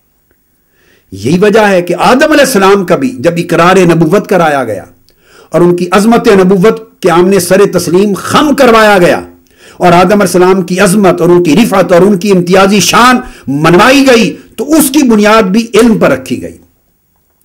یہی وجہ ہے کہ آدم علیہ السلام کا بھی جب اقرار نبوت کرایا گیا اور ان کی عظمت نبوت کے آمنے سر تسلیم خم کروایا گیا اور آدم علیہ السلام کی عظمت اور ان کی رفعت اور ان کی امتیازی شان منوائی گئی، تو اس کی بنیاد بھی علم پر رکھی گئی.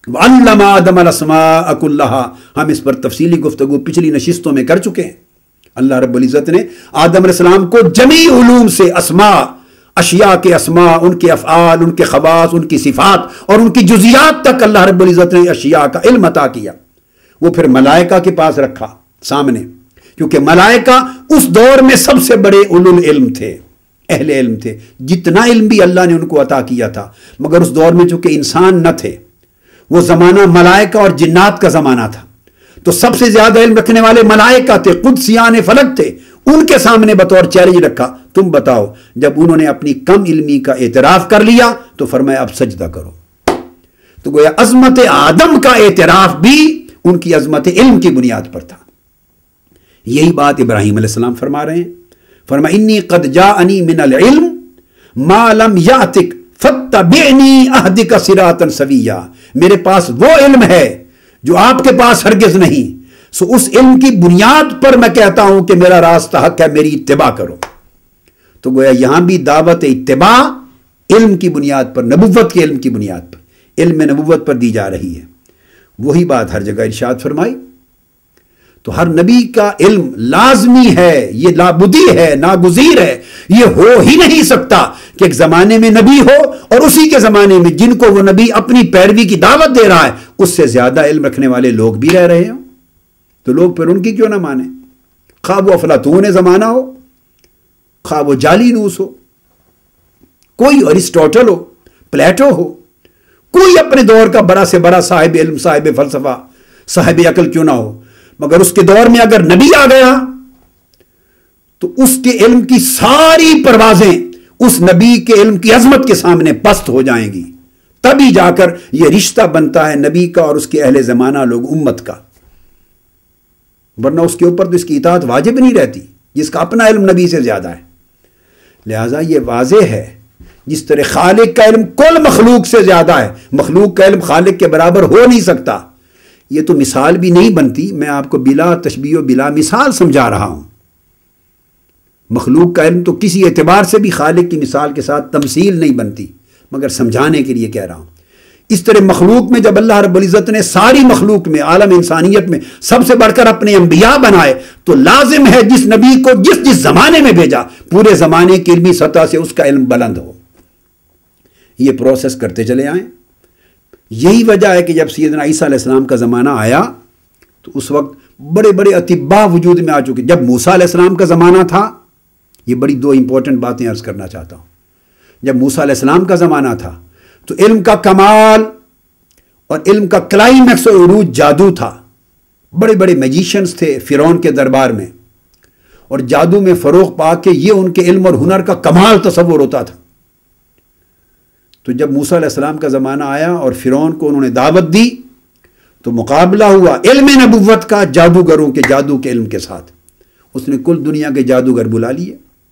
وَعَلَّمَ آدَمَ الْأَسْمَاءَ كُلَّهَا، ہم اس پر تفصیلی گفتگو پچھلی نشستوں میں کر چکے ہیں۔ اللہ رب العزت نے آدم علیہ السلام کو جمیع علوم سے اسماء، اشیاء کے اسماء، ان کے افعال، ان کے خواص، ان کی صفات اور ان کی جزیات تک اللہ رب العزت نے اشیاء کا علم عطا کیا۔ وہ پھر ملائکہ کے پاس رکھا سامنے، کیونکہ ملائکہ اس دور میں سب سے بڑے اولو العلم تھے، اہل علم تھے۔ جتنا علم بھی اللہ نے ان کو عطا کیا تھا، مگر اس دور میں چونکہ انسان نہ تھے، وہ زمانہ ملائکہ اور جنات کا زمانہ تھا، تو سب سے زیادہ علم رکھنے والے ملائکہ تھے، قدسیان فلک تھے۔ ان کے سامنے بطور چیلنج رکھا، تم بتاؤ، جب انہوں نے اپنی کم علمی کا اعتراف کر لیا تو فرمایا اب سجدہ کرو۔ تو گویا عظمت آدم کا اعتراف بھی ان کی عظمت علم کی بنیاد پر تھا۔ یہی بات ابراہیم علیہ السلام فرما رہے ہیں، فرما انی قد جاءنی من العلم ما لم یاتک فاتبعنی اہدک صراطا سویا، میرے پاس وہ علم ہے جو آپ کے پاس ہرگز نہیں، سو اس علم کی بنیاد پر میں کہتا ہوں کہ میرا راستہ حق ہے، میری اتباع کرو۔ تو گویا یہاں بھی دعوت اتباع علم کی بنیاد پر، نبوت کے علم کی بنیاد پر، علم نبوت پر دی جا رہی ہے۔ وہی بات ہر جگہ ارشاد فرمائی۔ تو ہر نبی کا علم لازمی ہے، یہ لابدی ہے، ناگزیر ہے، یہ ہو ہی نہیں سکتا کہ ایک زمانے میں نبی ہو اور اسی کے زمانے میں جن کو وہ نبی اپنی پیروی کی دعوت دے رہا ہے اس سے زیادہ علم رکھنے والے لوگ بھی رہ رہے ہوں، تو لوگ پھر ان کی کیوں نہ مانیں؟ خواہ وہ افلاطون زمانہ ہو، خواہ وہ جالینوس ہو، کوئی ارسطوٹل ہو، پلیٹو ہو، کوئی اپنے دور کا بڑا سے بڑا صاحب علم، صاحب فلسفہ، صاحب عقل کیوں نہ ہو، مگر اس کے دور میں اگر نبی آ گیا تو اس کے علم کی ساری پروازیں اس نبی کے علم کی عظمت کے سامنے پست ہو جائیں گی، تبھی جا کر یہ رشتہ بنتا ہے نبی کا اور اس کے اہل زمانہ لوگ امت کا، ورنہ اس کے اوپر تو اس کی اطاعت واجب نہیں رہتی جس کا اپنا علم نبی سے زیادہ ہے۔ لہٰذا یہ واضح ہے، جس طرح خالق کا علم کل مخلوق سے زیادہ ہے، مخلوق کا علم خالق کے برابر ہو نہیں سکتا۔ یہ تو مثال بھی نہیں بنتی، میں آپ کو بلا تشبیہ و بلا مثال سمجھا رہا ہوں۔ مخلوق کا علم تو کسی اعتبار سے بھی خالق کی مثال کے ساتھ تمثیل نہیں بنتی، مگر سمجھانے کے لیے کہہ رہا ہوں۔ اس طرح مخلوق میں جب اللہ رب العزت نے ساری مخلوق میں، عالم انسانیت میں سب سے بڑھ کر اپنے انبیاء بنائے، تو لازم ہے جس نبی کو جس زمانے میں بھیجا پورے زمانے کی علمی سطح سے اس کا علم بلند ہو۔ یہ پروسیس کرتے چلے آئیں۔ یہی وجہ ہے کہ جب سیدنا عیسیٰ علیہ السلام کا زمانہ آیا تو اس وقت بڑے بڑے اطباء وجود میں آ چکے۔ جب موسیٰ علیہ السلام کا زمانہ تھا، یہ بڑی دو امپورٹنٹ باتیں عرض کرنا چاہتا ہوں۔ جب موسیٰ علیہ السلام کا زمانہ تھا تو علم کا کمال اور علم کا کلائمیکس و عروج جادو تھا۔ بڑے بڑے میجیشنز تھے فرعون کے دربار میں، اور جادو میں فروغ پا کے یہ ان کے علم اور ہنر کا کمال تصور ہوتا تھا۔ تو جب موسیٰ علیہ السلام کا زمانہ آیا اور فرعون کو انہوں نے دعوت دی تو مقابلہ ہوا علم نبوت کا جادوگروں کے جادو کے علم کے ساتھ۔ اس نے کل دنیا کے جادوگر بلا لیے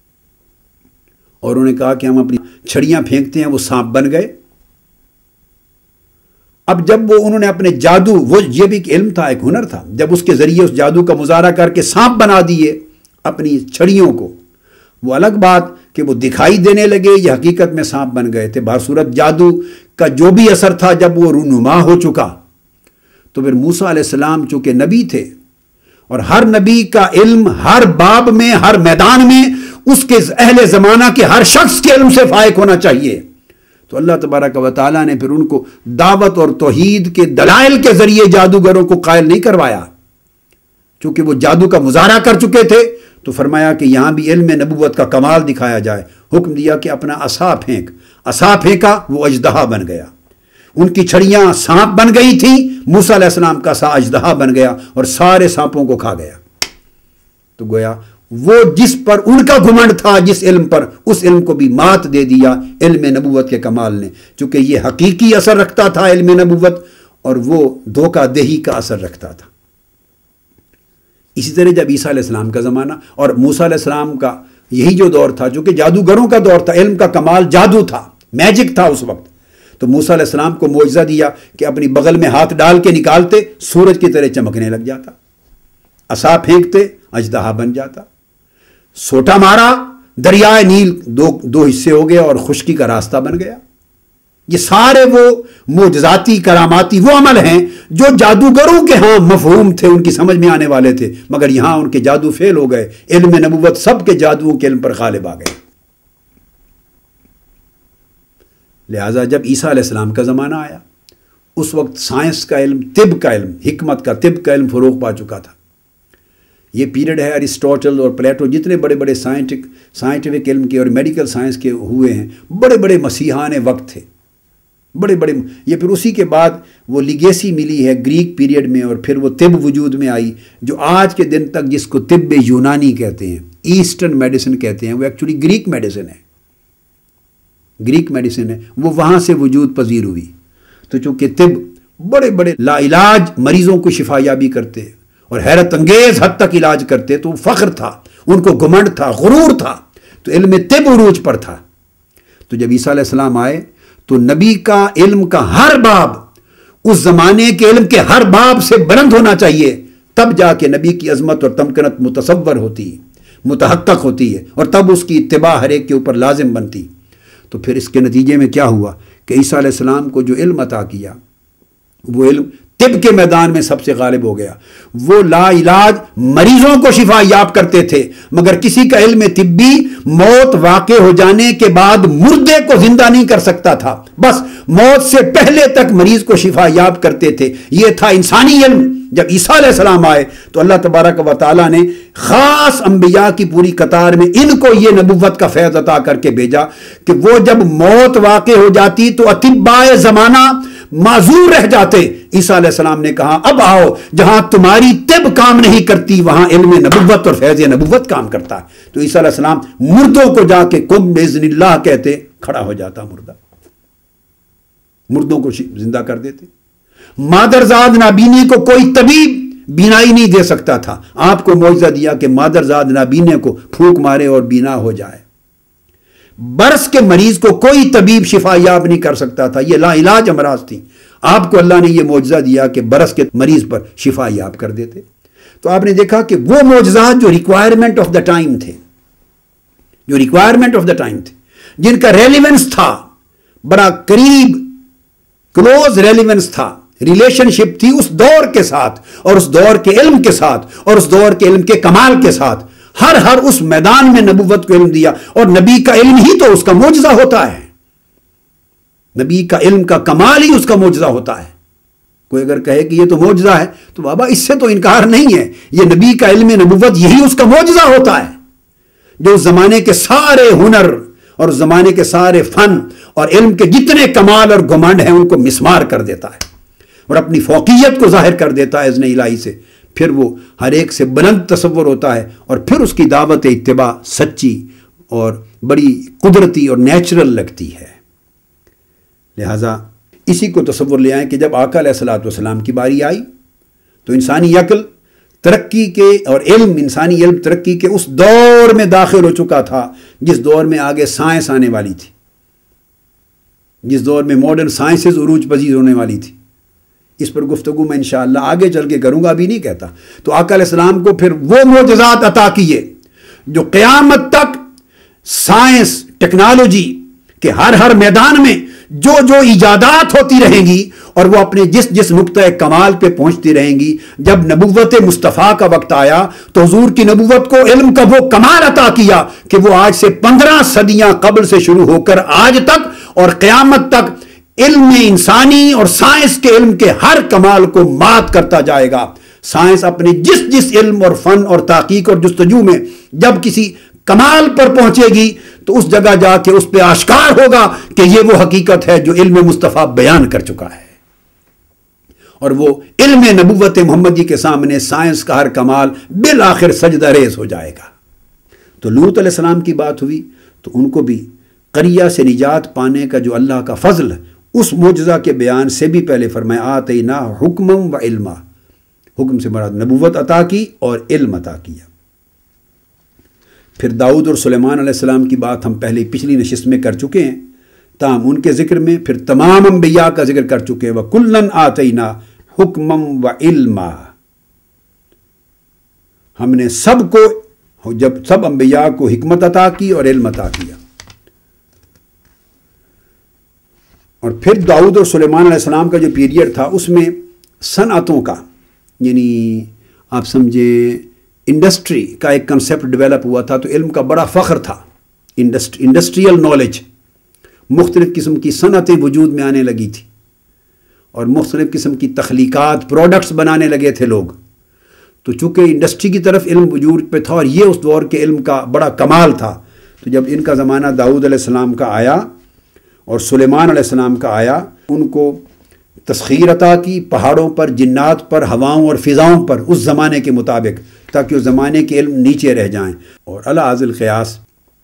اور انہوں نے کہا کہ ہم اپنی چھڑیاں پھینکتے ہیں، وہ سانپ بن گئے۔ اب جب انہوں نے اپنے جادو، وہ یہ بھی ایک علم تھا، ایک ہنر تھا، جب اس کے ذریعے اس جادو کا مظاہرہ کر کے سانپ بنا دیے اپنی چھڑیوں کو، وہ الگ بات کہ وہ دکھائی دینے لگے، یہ حقیقت میں سانپ بن گئے تھے۔ بصورت جادو کا جو بھی اثر تھا جب وہ رونما ہو چکا تو پھر موسیٰ علیہ السلام چونکہ نبی تھے، اور ہر نبی کا علم ہر باب میں، ہر میدان میں اس کے اہل زمانہ کے ہر شخص کے علم سے فائق ہونا چاہیے، تو اللہ تبارک و تعالیٰ نے پھر ان کو دعوت اور توحید کے دلائل کے ذریعے جادوگروں کو قائل نہیں کروایا۔ چونکہ وہ جادو کا مظاہرہ کر چکے تھے تو فرمایا کہ یہاں بھی علم نبوت کا کمال دکھایا جائے۔ حکم دیا کہ اپنا عصا پھینک، عصا پھینکا، وہ اژدہا بن گیا۔ ان کی چھڑیاں سانپ بن گئی تھیں، موسیٰ علیہ السلام کا عصا اژدہا بن گیا اور سارے سانپوں کو کھا گیا۔ تو گویا وہ جس پر ان کا گھمنڈ تھا، جس علم پر، اس علم کو بھی مات دے دیا علم نبوت کے کمال نے، چونکہ یہ حقیقی اثر رکھتا تھا علم نبوت، اور وہ دھوکہ دہی کا اثر رکھتا تھا۔ اسی طرح جب عیسیٰ علیہ السلام کا زمانہ اور موسیٰ علیہ السلام کا یہی جو دور تھا، جو کہ جادوگروں کا دور تھا، علم کا کمال جادو تھا، میجک تھا اس وقت، تو موسیٰ علیہ السلام کو معجزہ دیا کہ اپنی بغل میں ہاتھ ڈال کے نکالتے، سورج کی طرح چمکنے لگ جاتا، عصا پھینکتے، اژدہا بن جاتا، سوٹا مارا، دریائے نیل دو حصے ہو گیا اور خشکی کا راستہ بن گیا۔ یہ سارے وہ معجزاتی کراماتی وہ عمل ہیں جو جادوگروں کے ہاں مفہوم تھے، ان کی سمجھ میں آنے والے تھے، مگر یہاں ان کے جادو فیل ہو گئے، علم نبوت سب کے جادوؤں کے علم پر غالب آ گئے۔ لہٰذا جب عیسیٰ علیہ السلام کا زمانہ آیا، اس وقت سائنس کا علم، طب کا علم، حکمت کا طب کا علم فروغ پا چکا تھا۔ یہ پیریڈ ہے ارسطوٹل اور پلیٹو، جتنے بڑے بڑے سائنٹیفک علم کے اور میڈیکل سائنس کے ہوئے ہیں، بڑے بڑے مسیحان وقت تھے، بڑے بڑے۔ یہ پھر اسی کے بعد وہ لیگیسی ملی ہے گریک پیریڈ میں، اور پھر وہ طب وجود میں آئی جو آج کے دن تک جس کو طب یونانی کہتے ہیں، ایسٹرن میڈیسن کہتے ہیں، وہ ایکچولی گریک میڈیسن ہے، گریک میڈیسن ہے، وہ وہاں سے وجود پذیر ہوئی۔ تو چونکہ طب بڑے بڑے لا علاج مریضوں کو شفا یابی کرتے اور حیرت انگیز حد تک علاج کرتے، تو فخر تھا، ان کو گھمنڈ تھا، غرور تھا، تو علم طب عروج پر تھا۔ تو جب عیسیٰ علیہ السلام آئے تو نبی کا علم کا ہر باب اس زمانے کے علم کے ہر باب سے بلند ہونا چاہیے، تب جا کے نبی کی عظمت اور تمکنت متصور ہوتی ہے، متحقق ہوتی ہے، اور تب اس کی اتباع ہر ایک کے اوپر لازم بنتی۔ تو پھر اس کے نتیجے میں کیا ہوا کہ عیسیٰ علیہ السلام کو جو علم عطا کیا، وہ علم طب کے میدان میں سب سے غالب ہو گیا۔ وہ لا علاج مریضوں کو شفا یاب کرتے تھے، مگر کسی کا علم طبی موت واقع ہو جانے کے بعد مردے کو زندہ نہیں کر سکتا تھا، بس موت سے پہلے تک مریض کو شفا یاب کرتے تھے۔ یہ تھا انسانی علم۔ جب عیسیٰ علیہ السلام آئے تو اللہ تبارک و تعالیٰ نے خاص انبیاء کی پوری قطار میں ان کو یہ نبوت کا فیض عطا کر کے بھیجا کہ وہ جب موت واقع ہو جاتی تو اطباء زمانہ معذور رہ جاتے۔ عیسیٰ علیہ السلام نے کہا اب آؤ، جہاں تمہاری طب کام نہیں کرتی وہاں علم نبوت اور فیض نبوت کام کرتا ہے۔ تو عیسیٰ علیہ السلام مردوں کو جا کے قم باذن اللہ کہتے، کھڑا ہو جاتا مردہ، مردوں کو زندہ کر دیتے۔ مادرزاد نابینے کو کوئی طبیب بینائی نہیں دے سکتا تھا، آپ کو معجزہ دیا کہ مادرزاد نابینے کو پھونک مارے اور بینا ہو جائے۔ برس کے مریض کو کوئی طبیب شفا یاب نہیں کر سکتا تھا، یہ لا علاج امراض تھی، آپ کو اللہ نے یہ معجزہ دیا کہ برس کے مریض پر شفا یاب کر دیتے۔ تو آپ نے دیکھا کہ وہ معجزات جو ریکوائرمنٹ آف دا ٹائم تھے، جو ریکوائرمنٹ آف دا ٹائم تھے، جن کا ریلیونس تھا، بڑا قریب کلوز ریلیونس تھا، ریلیشن شپ تھی اس دور کے ساتھ اور اس دور کے علم کے ساتھ اور اس دور کے علم کے کمال کے ساتھ، ہر اس میدان میں نبوت کو علم دیا، اور نبی کا علم ہی تو اس کا معجزہ ہوتا ہے، نبی کا علم کا کمال ہی اس کا معجزہ ہوتا ہے۔ کوئی اگر کہے کہ یہ تو معجزہ ہے تو بابا اس سے تو انکار نہیں ہے، یہ نبی کا علم نبوت یہی اس کا معجزہ ہوتا ہے، جو اس زمانے کے سارے ہنر اور اس زمانے کے سارے فن اور علم کے جتنے کمال اور گھمنڈ ہیں ان کو مسمار کر دیتا ہے اور اپنی فوقیت کو ظاہر کر دیتا ہے اذن الہی سے۔ پھر وہ ہر ایک سے بلند تصور ہوتا ہے، اور پھر اس کی دعوت اتباع سچی اور بڑی قدرتی اور نیچرل لگتی ہے۔ لہٰذا اسی کو تصور لے آئیں کہ جب آقا علیہ الصلوۃ والسلام کی باری آئی تو انسانی عقل ترقی کے اور انسانی علم ترقی کے اس دور میں داخل ہو چکا تھا جس دور میں آگے سائنس آنے والی تھی، جس دور میں ماڈرن سائنسز عروج پذیر ہونے والی تھی۔ اس پر گفتگو میں انشاءاللہ آگے چل کے کروں گا، ابھی نہیں کہتا۔ تو آقا علیہ السلام کو پھر وہ معجزات عطا کیے جو قیامت تک سائنس ٹیکنالوجی کے ہر میدان میں جو ایجادات ہوتی رہیں گی اور وہ اپنے جس نقطۂ کمال پہ پہنچتی رہیں گی، جب نبوت مصطفیٰ کا وقت آیا تو حضور کی نبوت کو علم کا وہ کمال عطا کیا کہ وہ آج سے 15 صدیاں قبل سے شروع ہو کر آج تک اور قیامت تک علم انسانی اور سائنس کے علم کے ہر کمال کو مات کرتا جائے گا۔ سائنس اپنے جس علم اور فن اور تحقیق اور جستجو میں جب کسی کمال پر پہنچے گی تو اس جگہ جا کے اس پہ آشکار ہوگا کہ یہ وہ حقیقت ہے جو علم مصطفیٰ بیان کر چکا ہے، اور وہ علم نبوت محمدی کے سامنے سائنس کا ہر کمال بالآخر سجدہ ریز ہو جائے گا۔ تو لوط علیہ السلام کی بات ہوئی تو ان کو بھی قریہ سے نجات پانے کا جو اللہ کا فضل ہے اس معجزہ کے بیان سے بھی پہلے فرمایا آتینا حکما و علما، حکم سے مراد نبوت عطا کی اور علم عطا کیا۔ پھر داؤد اور سلیمان علیہ السلام کی بات ہم پہلے پچھلی نشست میں کر چکے ہیں، تاہم ان کے ذکر میں پھر تمام انبیاء کا ذکر کر چکے ہیں، وَكُلًّا آتَيْنَا حُكْمًا وَعِلْمًا، ہم نے سب انبیاء کو حکمت عطا کی اور علم عطا کیا۔ اور پھر داؤد اور سلیمان علیہ السلام کا جو پیریڈ تھا اس میں صنعتوں کا، یعنی آپ سمجھیں انڈسٹری کا ایک کنسیپٹ ڈیولپ ہوا تھا، تو علم کا بڑا فخر تھا، انڈسٹریل نالج، مختلف قسم کی صنعتیں وجود میں آنے لگی تھی اور مختلف قسم کی تخلیقات، پروڈکٹس بنانے لگے تھے لوگ. تو چونکہ انڈسٹری کی طرف علم وجود پہ تھا اور یہ اس دور کے علم کا بڑا کمال تھا، تو جب ان کا زمانہ داؤد علیہ السلام کا آیا اور سلیمان علیہ السلام کا آیا، ان کو تسخیر عطا کی پہاڑوں پر، جنات پر، ہواؤں اور فضاؤں پر اس زمانے کے مطابق، تاکہ اس زمانے کے علم نیچے رہ جائیں. اور علی ذی القیاس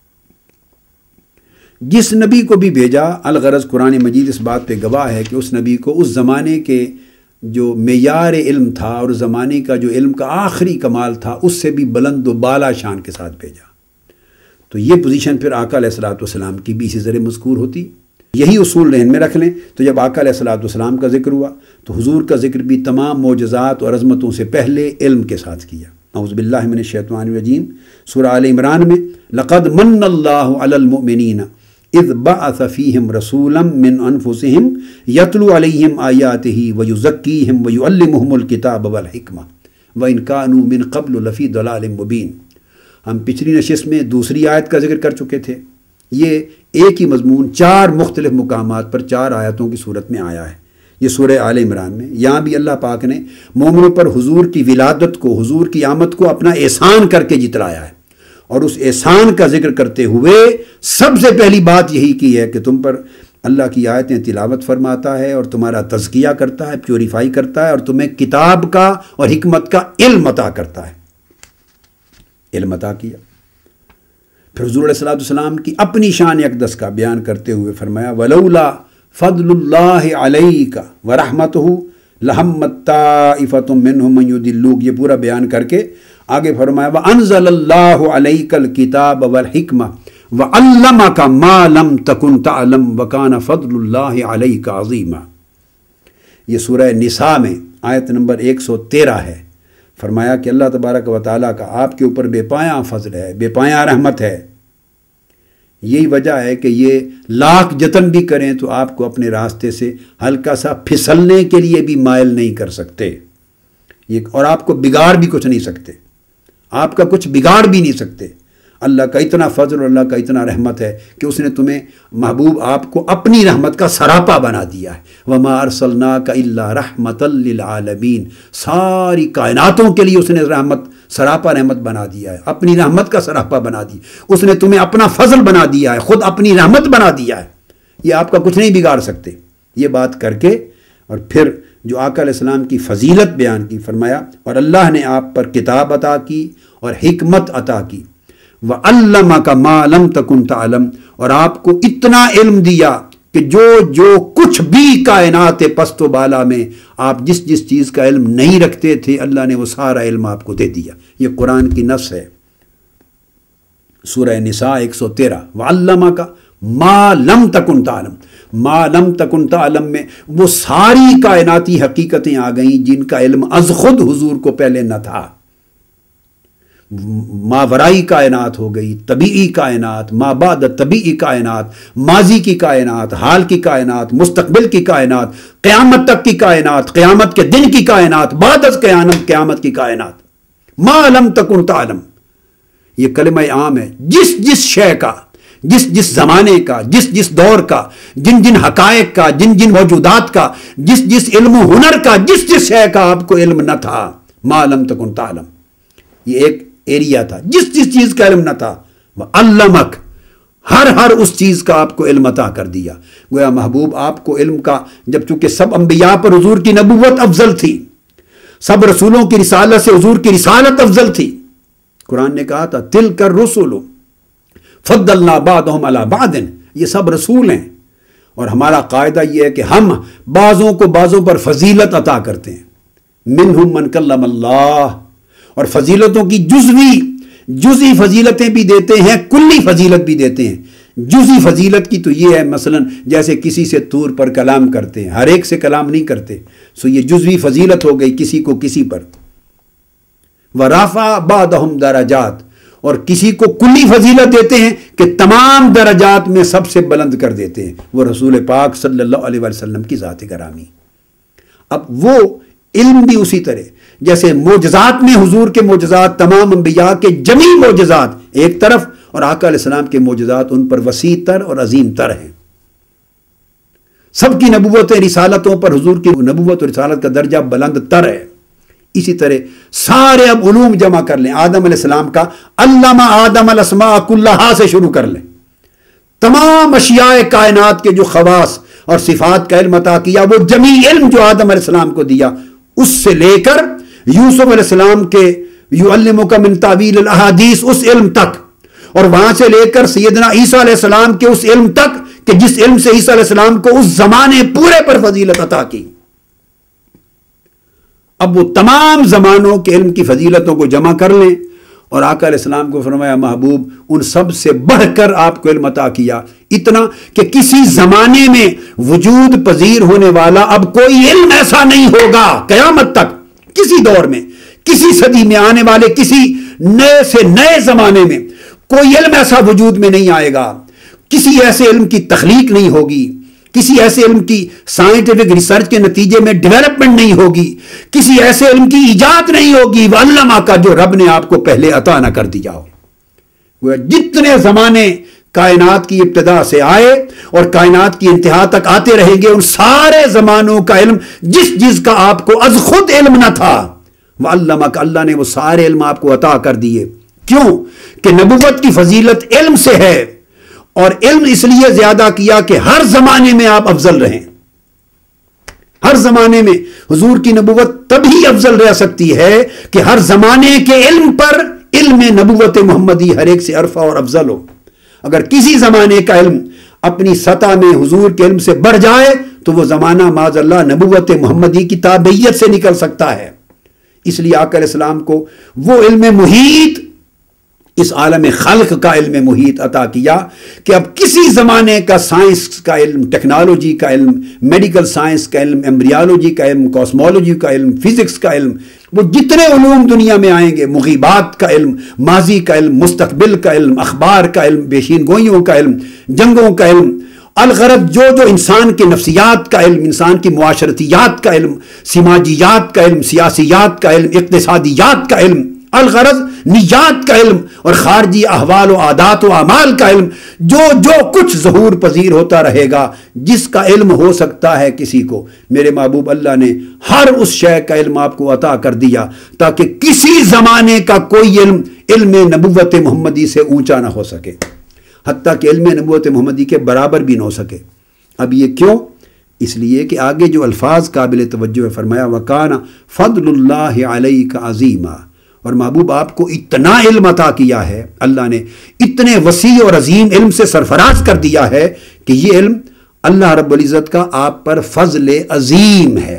جس نبی کو بھی بھیجا، الغرض قرآن مجید اس بات پہ گواہ ہے کہ اس نبی کو اس زمانے کے جو معیار علم تھا اور اس زمانے کا جو علم کا آخری کمال تھا اس سے بھی بلند و بالا شان کے ساتھ بھیجا. تو یہ پوزیشن پھر آقا علیہ الصلوۃ والسلام کی بھی اسی ذریعے مذکور ہوتی. یہی اصول ذہن میں رکھ لیں. تو جب آقا علیہ الصلوۃ والسلام کا ذکر ہوا تو حضور کا ذکر بھی تمام معجزات اور عظمتوں سے پہلے علم کے ساتھ کیا. اعوذ باللہ من الشیطان الرجیم، سورہ آل عمران میں لقد من اللہ علی المؤمنین اذ بعث فیہم رسولا من انفسہم یتلو علیہم آیاتہ ویزکیہم ویعلمہم الکتاب والحکمہ وان کانوا من قبل لفی ضلال مبین. ہم پچھلی نشست میں دوسری آیت کا ذکر کر چکے تھے. یہ ایک ہی مضمون 4 مختلف مقامات پر 4 آیتوں کی صورت میں آیا ہے. یہ سورہ آل عمران میں، یہاں بھی اللہ پاک نے مومنوں پر حضور کی ولادت کو، حضور کی آمد کو اپنا احسان کر کے جتلایا ہے، اور اس احسان کا ذکر کرتے ہوئے سب سے پہلی بات یہی کی ہے کہ تم پر اللہ کی آیتیں تلاوت فرماتا ہے اور تمہارا تزکیہ کرتا ہے، پیوریفائی کرتا ہے، اور تمہیں کتاب کا اور حکمت کا علم عطا کرتا ہے. علم عطا کیا. پھر حضور علیہ الصلوۃ والسلام کی اپنی شان اقدس کا بیان کرتے ہوئے فرمایا ولولا فضل اللہ علیک ورحمتہ لہمت طائفۃ منہم ان یضلوک. یہ پورا بیان کر کے آگے فرمایا وانزل اللہ علیک الکتاب والحکمہ وعلمک ما لم تکن تعلم وکان فضل اللہ علیک عظیما. یہ سورہ نساء میں آیت نمبر 113 ہے. فرمایا کہ اللہ تبارک و تعالیٰ کا آپ کے اوپر بے پایاں فضل ہے، بے پایاں رحمت ہے. یہی وجہ ہے کہ یہ لاکھ جتن بھی کریں تو آپ کو اپنے راستے سے ہلکا سا پھسلنے کے لیے بھی مائل نہیں کر سکتے، اور آپ کو بگاڑ بھی کچھ نہیں سکتے، آپ کا کچھ بگاڑ بھی نہیں سکتے. اللہ کا اتنا فضل اور اللہ کا اتنا رحمت ہے کہ اس نے تمہیں محبوب آپ کو اپنی رحمت کا سراپا بنا دیا ہے. وما ارسلناک الا رحمتا للعالمین. ساری کائناتوں کے لیے اس نے رحمت، سراپا رحمت بنا دیا ہے، اپنی رحمت کا سراپا بنا دیا. اس نے تمہیں اپنا فضل بنا دیا ہے، خود اپنی رحمت بنا دیا ہے. یہ آپ کا کچھ نہیں بگاڑ سکتے. یہ بات کر کے اور پھر جو آقا علیہ السلام کی فضیلت بیان کی، فرمایا اور اللہ نے آپ پر کتاب عطا کی اور حکمت عطا کی. وَعَلَّمَكَ مَا لَمْ تَكُنْ تَعْلَمْ. اور آپ کو اتنا علم دیا کہ جو کچھ بھی کائنات پست و بالا میں آپ جس چیز کا علم نہیں رکھتے تھے، اللہ نے وہ سارا علم آپ کو دے دیا. یہ قرآن کی نص ہے. سورہ نساء 113 وَعَلَّمَكَ مَا لَمْ تَكُنْ تَعْلَمْ. ما لم تکن تعلم میں وہ ساری کائناتی حقیقتیں آ گئیں جن کا علم از خود حضور کو پہلے نہ تھا. ماورائی کائنات ہو گئی، طبیعی کائنات، ما بعد طبیعی کائنات، ماضی کی کائنات، حال کی کائنات، مستقبل کی کائنات، قیامت تک کی کائنات، قیامت کے دن کی کائنات، بعد از قیامت کی کائنات. ما لم تکن تعلم. یہ کلمہ عام ہے. جس شے کا، جس زمانے کا، جس دور کا، جن حقائق کا، جن موجودات کا، جس علم و ہنر کا، جس شے کا آپ کو علم نہ تھا، ما لم تکن تعلم. یہ ایک ایریا تھا. جس چیز کا علم نہ تھا، وَعَلَّمَكَ، ہر اس چیز کا آپ کو علم عطا کر دیا. گویا محبوب آپ کو علم کا، جب چونکہ سب انبیاء پر حضور کی نبوت افضل تھی، سب رسولوں کی رسالت سے حضور کی رسالت افضل تھی. قرآن نے کہا تھا تِلْكَ الرُّسُلُ فَضَّلْنَا بَعْضَهُمْ عَلَى بَعْضٍ. یہ سب رسول ہیں، اور ہمارا قاعدہ یہ ہے کہ ہم بعضوں کو بعضوں پر فضیلت عطا کرتے ہیں. مِنْهُمْ مَنْ كَلَّمَ اللَّهُ. اور فضیلتوں کی جزئی فضیلتیں بھی دیتے ہیں، کلی فضیلت بھی دیتے ہیں. جزئی فضیلت کی تو یہ ہے مثلا جیسے کسی سے طور پر کلام کرتے ہیں، ہر ایک سے کلام نہیں کرتے، سو یہ جزئی فضیلت ہو گئی کسی کو کسی پر. وَرَفَعَ بَعْضَهُمْ دَرَجَاتٍ. اور کسی کو کلی فضیلت دیتے ہیں کہ تمام درجات میں سب سے بلند کر دیتے ہیں، وہ رسول پاک صلی اللہ علیہ وسلم کی ذات گرامی۔ اب وہ علم بھی اسی طرح جیسے معجزات میں حضور کے معجزات تمام انبیاء کے جمیع معجزات ایک طرف، اور آقا علیہ السلام کے معجزات ان پر وسیع تر اور عظیم تر ہیں۔ سب کی نبوت رسالتوں پر حضور کی نبوت اور رسالت کا درجہ بلند تر ہے۔ اسی طرح سارے اب علوم جمع کر لیں، آدم علیہ السلام کا علم آدم الاسماء کلہا سے شروع کر لیں، تمام اشیاء کائنات کے جو خواص اور صفات کا علم عطا کیا، وہ جمیع علم جو آدم علیہ السلام کو دیا، اس سے لے کر یوسف علیہ السلام کے یعلمک من تعویل الاحادیث اس علم تک، اور وہاں سے لے کر سیدنا عیسیٰ علیہ السلام کے اس علم تک کہ جس علم سے عیسیٰ علیہ السلام کو اس زمانے پورے پر فضیلت عطا کی۔ اب وہ تمام زمانوں کے علم کی فضیلتوں کو جمع کر لیں، اور آقا علیہ السلام کو فرمایا محبوب ان سب سے بڑھ کر آپ کو علم عطا کیا، اتنا کہ کسی زمانے میں وجود پذیر ہونے والا اب کوئی علم ایسا نہیں ہوگا قیامت تک، کسی دور میں، کسی صدی میں آنے والے کسی نئے سے نئے زمانے میں کوئی علم ایسا وجود میں نہیں آئے گا، کسی ایسے علم کی تخلیق نہیں ہوگی، کسی ایسے علم کی سائنٹیفک ریسرچ کے نتیجے میں ڈیولپمنٹ نہیں ہوگی، کسی ایسے علم کی ایجاد نہیں ہوگی وَعَلَّمَ کا جو رب نے آپ کو پہلے عطا نہ کر دیا ہو۔ وہ جتنے زمانے کائنات کی ابتدا سے آئے اور کائنات کی انتہا تک آتے رہیں گے، ان سارے زمانوں کا علم جس کا آپ کو از خود علم نہ تھا، وَعَلَّمَ کا اللہ نے وہ سارے علم آپ کو عطا کر دیے۔ کیوں کہ نبوت کی فضیلت علم سے ہے، اور علم اس لیے زیادہ کیا کہ ہر زمانے میں آپ افضل رہیں۔ ہر زمانے میں حضور کی نبوت تبھی افضل رہ سکتی ہے کہ ہر زمانے کے علم پر علم نبوت محمدی ہر ایک سے عرفہ اور افضل ہو۔ اگر کسی زمانے کا علم اپنی سطح میں حضور کے علم سے بڑھ جائے تو وہ زمانہ معاذ اللہ نبوت محمدی کی تابعیت سے نکل سکتا ہے۔ اس لیے آقا علیہ السلام کو وہ علم محیط، اس عالم خلق کا علم محیط عطا کیا کہ اب کسی زمانے کا سائنس کا علم، ٹیکنالوجی کا علم، میڈیکل سائنس کا علم، ایمبریالوجی کا علم، کاسمولوجی کا علم، فزکس کا علم، وہ جتنے علوم دنیا میں آئیں گے، مغیبات کا علم، ماضی کا علم، مستقبل کا علم، اخبار کا علم، پیشین گوئیوں کا علم، جنگوں کا علم، الغرض جو انسان کے نفسیات کا علم، انسان کی معاشرتیات کا علم، سماجیات کا علم، سیاسیات کا علم، اقتصادیات کا علم، الغرض نیات کا علم اور خارجی احوال و عادات و اعمال کا علم، جو کچھ ظہور پذیر ہوتا رہے گا، جس کا علم ہو سکتا ہے کسی کو، میرے محبوب اللہ نے ہر اس شے کا علم آپ کو عطا کر دیا تاکہ کسی زمانے کا کوئی علم نبوت محمدی سے اونچا نہ ہو سکے، حتیٰ کہ علم نبوت محمدی کے برابر بھی نہ ہو سکے۔ اب یہ کیوں؟ اس لیے کہ آگے جو الفاظ قابل توجہ ہے، فرمایا وَكَانَ فَضْلُ اللَّهِ عَلَيْكَ عَظِيمًا، اور محبوب آپ کو اتنا علم عطا کیا ہے، اللہ نے اتنے وسیع اور عظیم علم سے سرفراز کر دیا ہے کہ یہ علم اللہ رب العزت کا آپ پر فضل عظیم ہے۔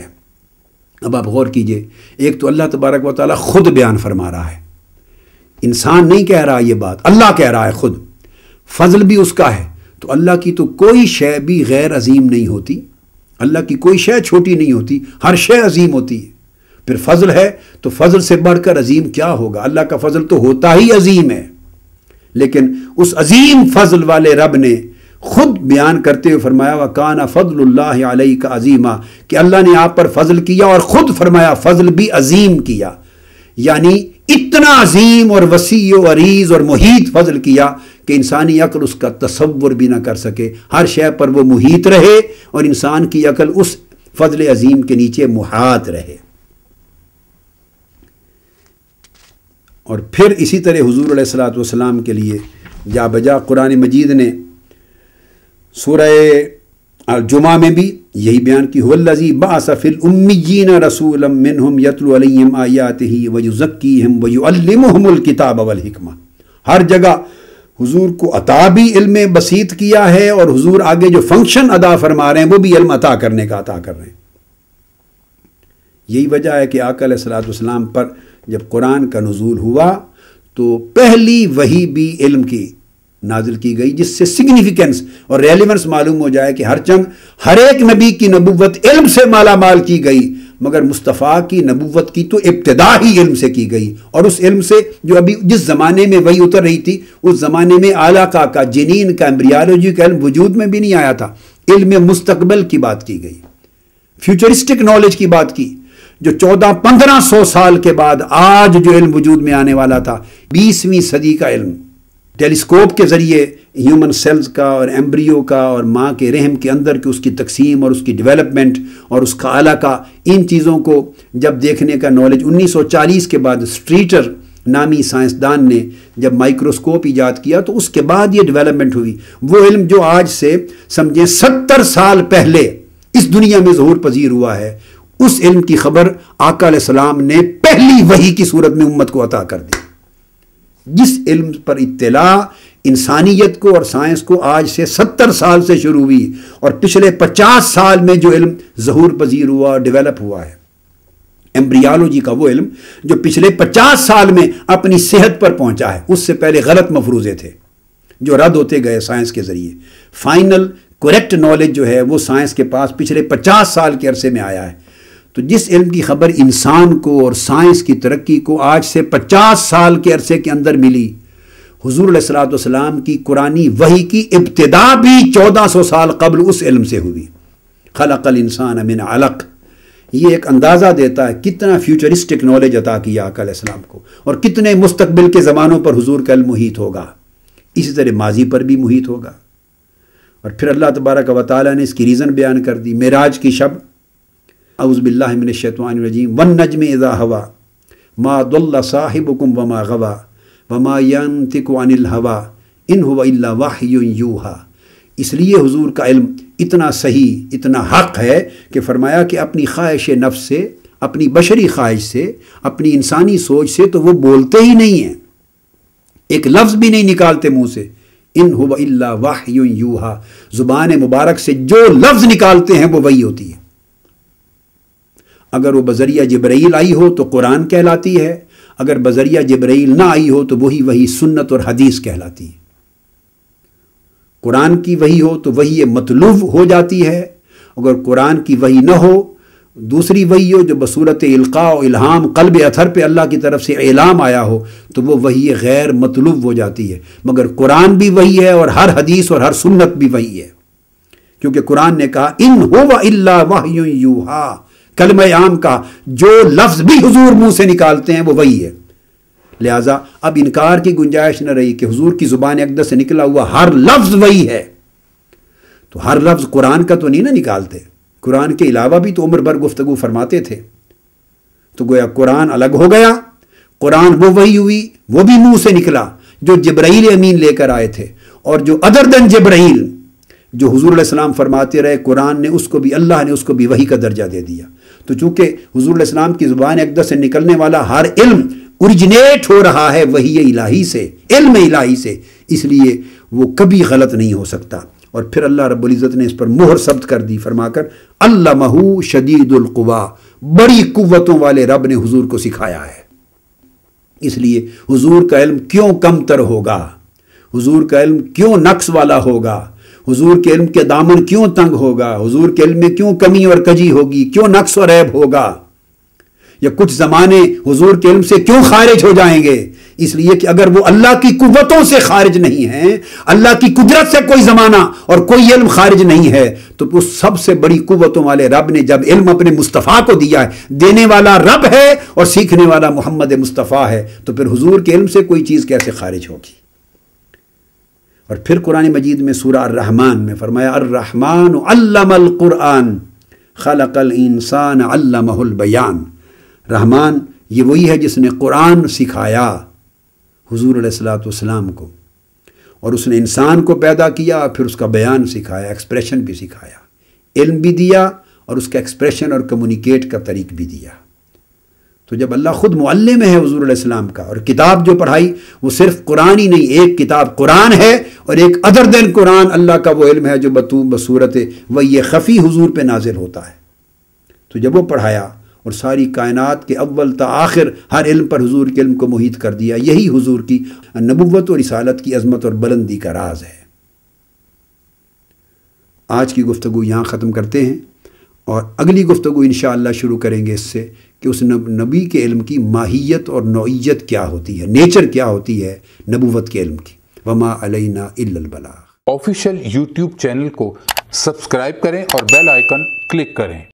اب آپ غور کیجئے، ایک تو اللہ تبارک و تعالیٰ خود بیان فرما رہا ہے، انسان نہیں کہہ رہا یہ بات، اللہ کہہ رہا ہے خود، فضل بھی اس کا ہے، تو اللہ کی تو کوئی شے بھی غیر عظیم نہیں ہوتی، اللہ کی کوئی شے چھوٹی نہیں ہوتی، ہر شے عظیم ہوتی ہے۔ پھر فضل ہے تو فضل سے بڑھ کر عظیم کیا ہوگا؟ اللہ کا فضل تو ہوتا ہی عظیم ہے، لیکن اس عظیم فضل والے رب نے خود بیان کرتے ہوئے فرمایا وَكَانَ فَضْلُ اللَّهِ عَلَيْكَ عَظِيمًا، کہ اللہ نے آپ پر فضل کیا اور خود فرمایا فضل بھی عظیم کیا، یعنی اتنا عظیم اور وسیع و عریض اور محیط فضل کیا کہ انسانی عقل اس کا تصور بھی نہ کر سکے، ہر شے پر وہ محیط رہے اور انسان کی عقل اس فضل عظیم کے نیچے محاط رہے۔ اور پھر اسی طرح حضور علیہ الصلوۃ والسلام کے لیے جا بجا قرآن مجید نے سورہ الجمعہ میں بھی یہی بیان کی هو الذی بعث فی الامیین رسولا منہم یتلو علیہم آیاتہ ویزکیہم ویعلمہم الکتاب والحکمہ، ہر جگہ حضور کو عطا بھی علم بسیط کیا ہے، اور حضور آگے جو فنکشن ادا فرما رہے ہیں وہ بھی علم عطا کرنے کا عطا کر رہے ہیں۔ یہی وجہ ہے کہ آقا علیہ الصلوۃ والسلام پر جب قرآن کا نزول ہوا تو پہلی وحی بھی علم کی نازل کی گئی، جس سے سگنیفیکنس اور ریلیونس معلوم ہو جائے کہ ہر ایک نبی کی نبوت علم سے مالا مال کی گئی، مگر مصطفیٰ کی نبوت کی تو ابتدا ہی علم سے کی گئی، اور اس علم سے جو ابھی جس زمانے میں وہی اتر رہی تھی اس زمانے میں اعلیٰ کا جنین کا ایمبریالوجی کا علم وجود میں بھی نہیں آیا تھا۔ علم مستقبل کی بات کی گئی، فیوچرسٹک نالج کی بات کی، جو 1400-1500 سال کے بعد آج جو علم وجود میں آنے والا تھا، 20ویں صدی کا علم، ٹیلیسکوپ کے ذریعے ہیومن سیلز کا اور ایمبریو کا اور ماں کے رحم کے اندر کی اس کی تقسیم اور اس کی ڈیولپمنٹ اور اس کا اعلیٰ کا، ان چیزوں کو جب دیکھنے کا نالج 1940 کے بعد اسٹریٹر نامی سائنسدان نے جب مائکروسکوپ ایجاد کیا تو اس کے بعد یہ ڈیولپمنٹ ہوئی۔ وہ علم جو آج سے سمجھیں 70 سال پہلے اس دنیا میں ظہور پذیر ہوا ہے، اس علم کی خبر آقا علیہ السلام نے پہلی وحی کی صورت میں امت کو عطا کر دی۔ جس علم پر اطلاع انسانیت کو اور سائنس کو آج سے 70 سال سے شروع ہوئی، اور پچھلے 50 سال میں جو علم ظہور پذیر ہوا اور ڈیولپ ہوا ہے، ایمبریالوجی کا وہ علم جو پچھلے 50 سال میں اپنی صحت پر پہنچا ہے، اس سے پہلے غلط مفروضے تھے جو رد ہوتے گئے سائنس کے ذریعے۔ فائنل کریکٹ نالج جو ہے وہ سائنس کے پاس پچھلے 50 سال کے عرصے میں آیا ہے۔ تو جس علم کی خبر انسان کو اور سائنس کی ترقی کو آج سے 50 سال کے عرصے کے اندر ملی، حضور علیہ الصلوۃ والسلام کی قرآنی وحی کی ابتدا بھی 1400 سال قبل اس علم سے ہوئی۔ خلق الانسان من علق، یہ ایک اندازہ دیتا ہے کتنا فیوچرسٹک نالج عطا کیا آقا علیہ السلام کو، اور کتنے مستقبل کے زمانوں پر حضور کا علم محیط ہوگا، اسی طرح ماضی پر بھی محیط ہوگا۔ اور پھر اللہ تبارک و تعالیٰ نے اس کی ریزن بیان کر دی۔ معراج کی شب، اعوذ باللہ من الشیطان الرجیم، والنجم اذا ہوا ما ضل صاحبکم وما غوا وما ينطق عن الهوى ان هو الا وحی یوحی۔ اس لیے حضور کا علم اتنا صحیح، اتنا حق ہے کہ فرمایا کہ اپنی خواہش نفس سے، اپنی بشری خواہش سے، اپنی انسانی سوچ سے تو وہ بولتے ہی نہیں ہیں، ایک لفظ بھی نہیں نکالتے منہ سے۔ ان هو الا وحی یوحی، زبان مبارک سے جو لفظ نکالتے ہیں وہ وحی ہوتی ہے۔ اگر وہ بذریعہ جبرائیل آئی ہو تو قرآن کہلاتی ہے، اگر بذریعہ جبرائیل نہ آئی ہو تو وہی سنت اور حدیث کہلاتی ہے۔ قرآن کی وحی ہو تو وحی مطلوب ہو جاتی ہے، اگر قرآن کی وحی نہ ہو، دوسری وحی ہو جو بصورت القاء و الہام قلب اطہر پہ اللہ کی طرف سے اعلام آیا ہو تو وہ وحی غیر مطلوب ہو جاتی ہے۔ مگر قرآن بھی وحی ہے اور ہر حدیث اور ہر سنت بھی وحی ہے، کیونکہ قرآن نے کہا ان هو الا وحی یوحی، کلمہ عام کا جو لفظ بھی حضور منہ سے نکالتے ہیں وہ وہی ہے۔ لہٰذا اب انکار کی گنجائش نہ رہی کہ حضور کی زبان اقدس سے نکلا ہوا ہر لفظ وہی ہے، تو ہر لفظ قرآن کا تو نہیں نہ نکالتے، قرآن کے علاوہ بھی تو عمر بھر گفتگو فرماتے تھے، تو گویا قرآن الگ ہو گیا، قرآن وہ وحی ہوئی، وہ بھی منہ سے نکلا جو جبرائیل امین لے کر آئے تھے، اور جو ادر دن جبرائیل جو حضور علیہ السلام فرماتے رہے، قرآن نے اس کو بھی، اللہ نے اس کو بھی وحی کا درجہ دے دیا۔ تو چونکہ حضور علیہ السلام کی زبان اقدس سے نکلنے والا ہر علم اوریجنیٹ ہو رہا ہے وحی الہی سے، علم الہی سے، اس لیے وہ کبھی غلط نہیں ہو سکتا۔ اور پھر اللہ رب العزت نے اس پر مہر ثبت کر دی فرما کر علمہ شدید القوا، بڑی قوتوں والے رب نے حضور کو سکھایا ہے۔ اس لیے حضور کا علم کیوں کم تر ہوگا، حضور کا علم کیوں نقص والا ہوگا، حضور کے علم کے دامن کیوں تنگ ہوگا، حضور کے علم میں کیوں کمی اور کجی ہوگی، کیوں نقص اور عیب ہوگا، یا کچھ زمانے حضور کے علم سے کیوں خارج ہو جائیں گے؟ اس لیے کہ اگر وہ اللہ کی قوتوں سے خارج نہیں ہیں، اللہ کی قدرت سے کوئی زمانہ اور کوئی علم خارج نہیں ہے، تو اس سب سے بڑی قوتوں والے رب نے جب علم اپنے مصطفیٰ کو دیا ہے، دینے والا رب ہے اور سیکھنے والا محمد مصطفیٰ ہے، تو پھر حضور کے علم سے کوئی چیز کیسے خارج ہوگی؟ اور پھر قرآن مجید میں سورہ الرحمن میں فرمایا الرحمن علم القرآن خلق الانسان علمہ البیان۔ رحمان یہ وہی ہے جس نے قرآن سکھایا حضور علیہ الصلوۃ والسلام کو، اور اس نے انسان کو پیدا کیا، پھر اس کا بیان سکھایا، ایکسپریشن بھی سکھایا، علم بھی دیا اور اس کا ایکسپریشن اور کمیونیکیٹ کا طریق بھی دیا۔ تو جب اللہ خود معلم ہے حضور علیہ السلام کا، اور کتاب جو پڑھائی وہ صرف قرآن ہی نہیں، ایک کتاب قرآن ہے اور ایک ادر دین قرآن اللہ کا وہ علم ہے جو بصورت وحی خفی حضور پہ نازل ہوتا ہے۔ تو جب وہ پڑھایا اور ساری کائنات کے اول تا آخر ہر علم پر حضور کے علم کو محیط کر دیا، یہی حضور کی نبوت اور رسالت کی عظمت اور بلندی کا راز ہے۔ آج کی گفتگو یہاں ختم کرتے ہیں۔ اور اگلی گفتگو انشاءاللہ شروع کریں گے اس سے کہ اس نبی کے علم کی ماہیت اور نوعیت کیا ہوتی ہے، نیچر کیا ہوتی ہے نبوت کے علم کی۔ وما علینا الا البلاغ۔ آفیشیل یوٹیوب چینل کو سبسکرائب کریں اور بیل آئیکن کلک کریں۔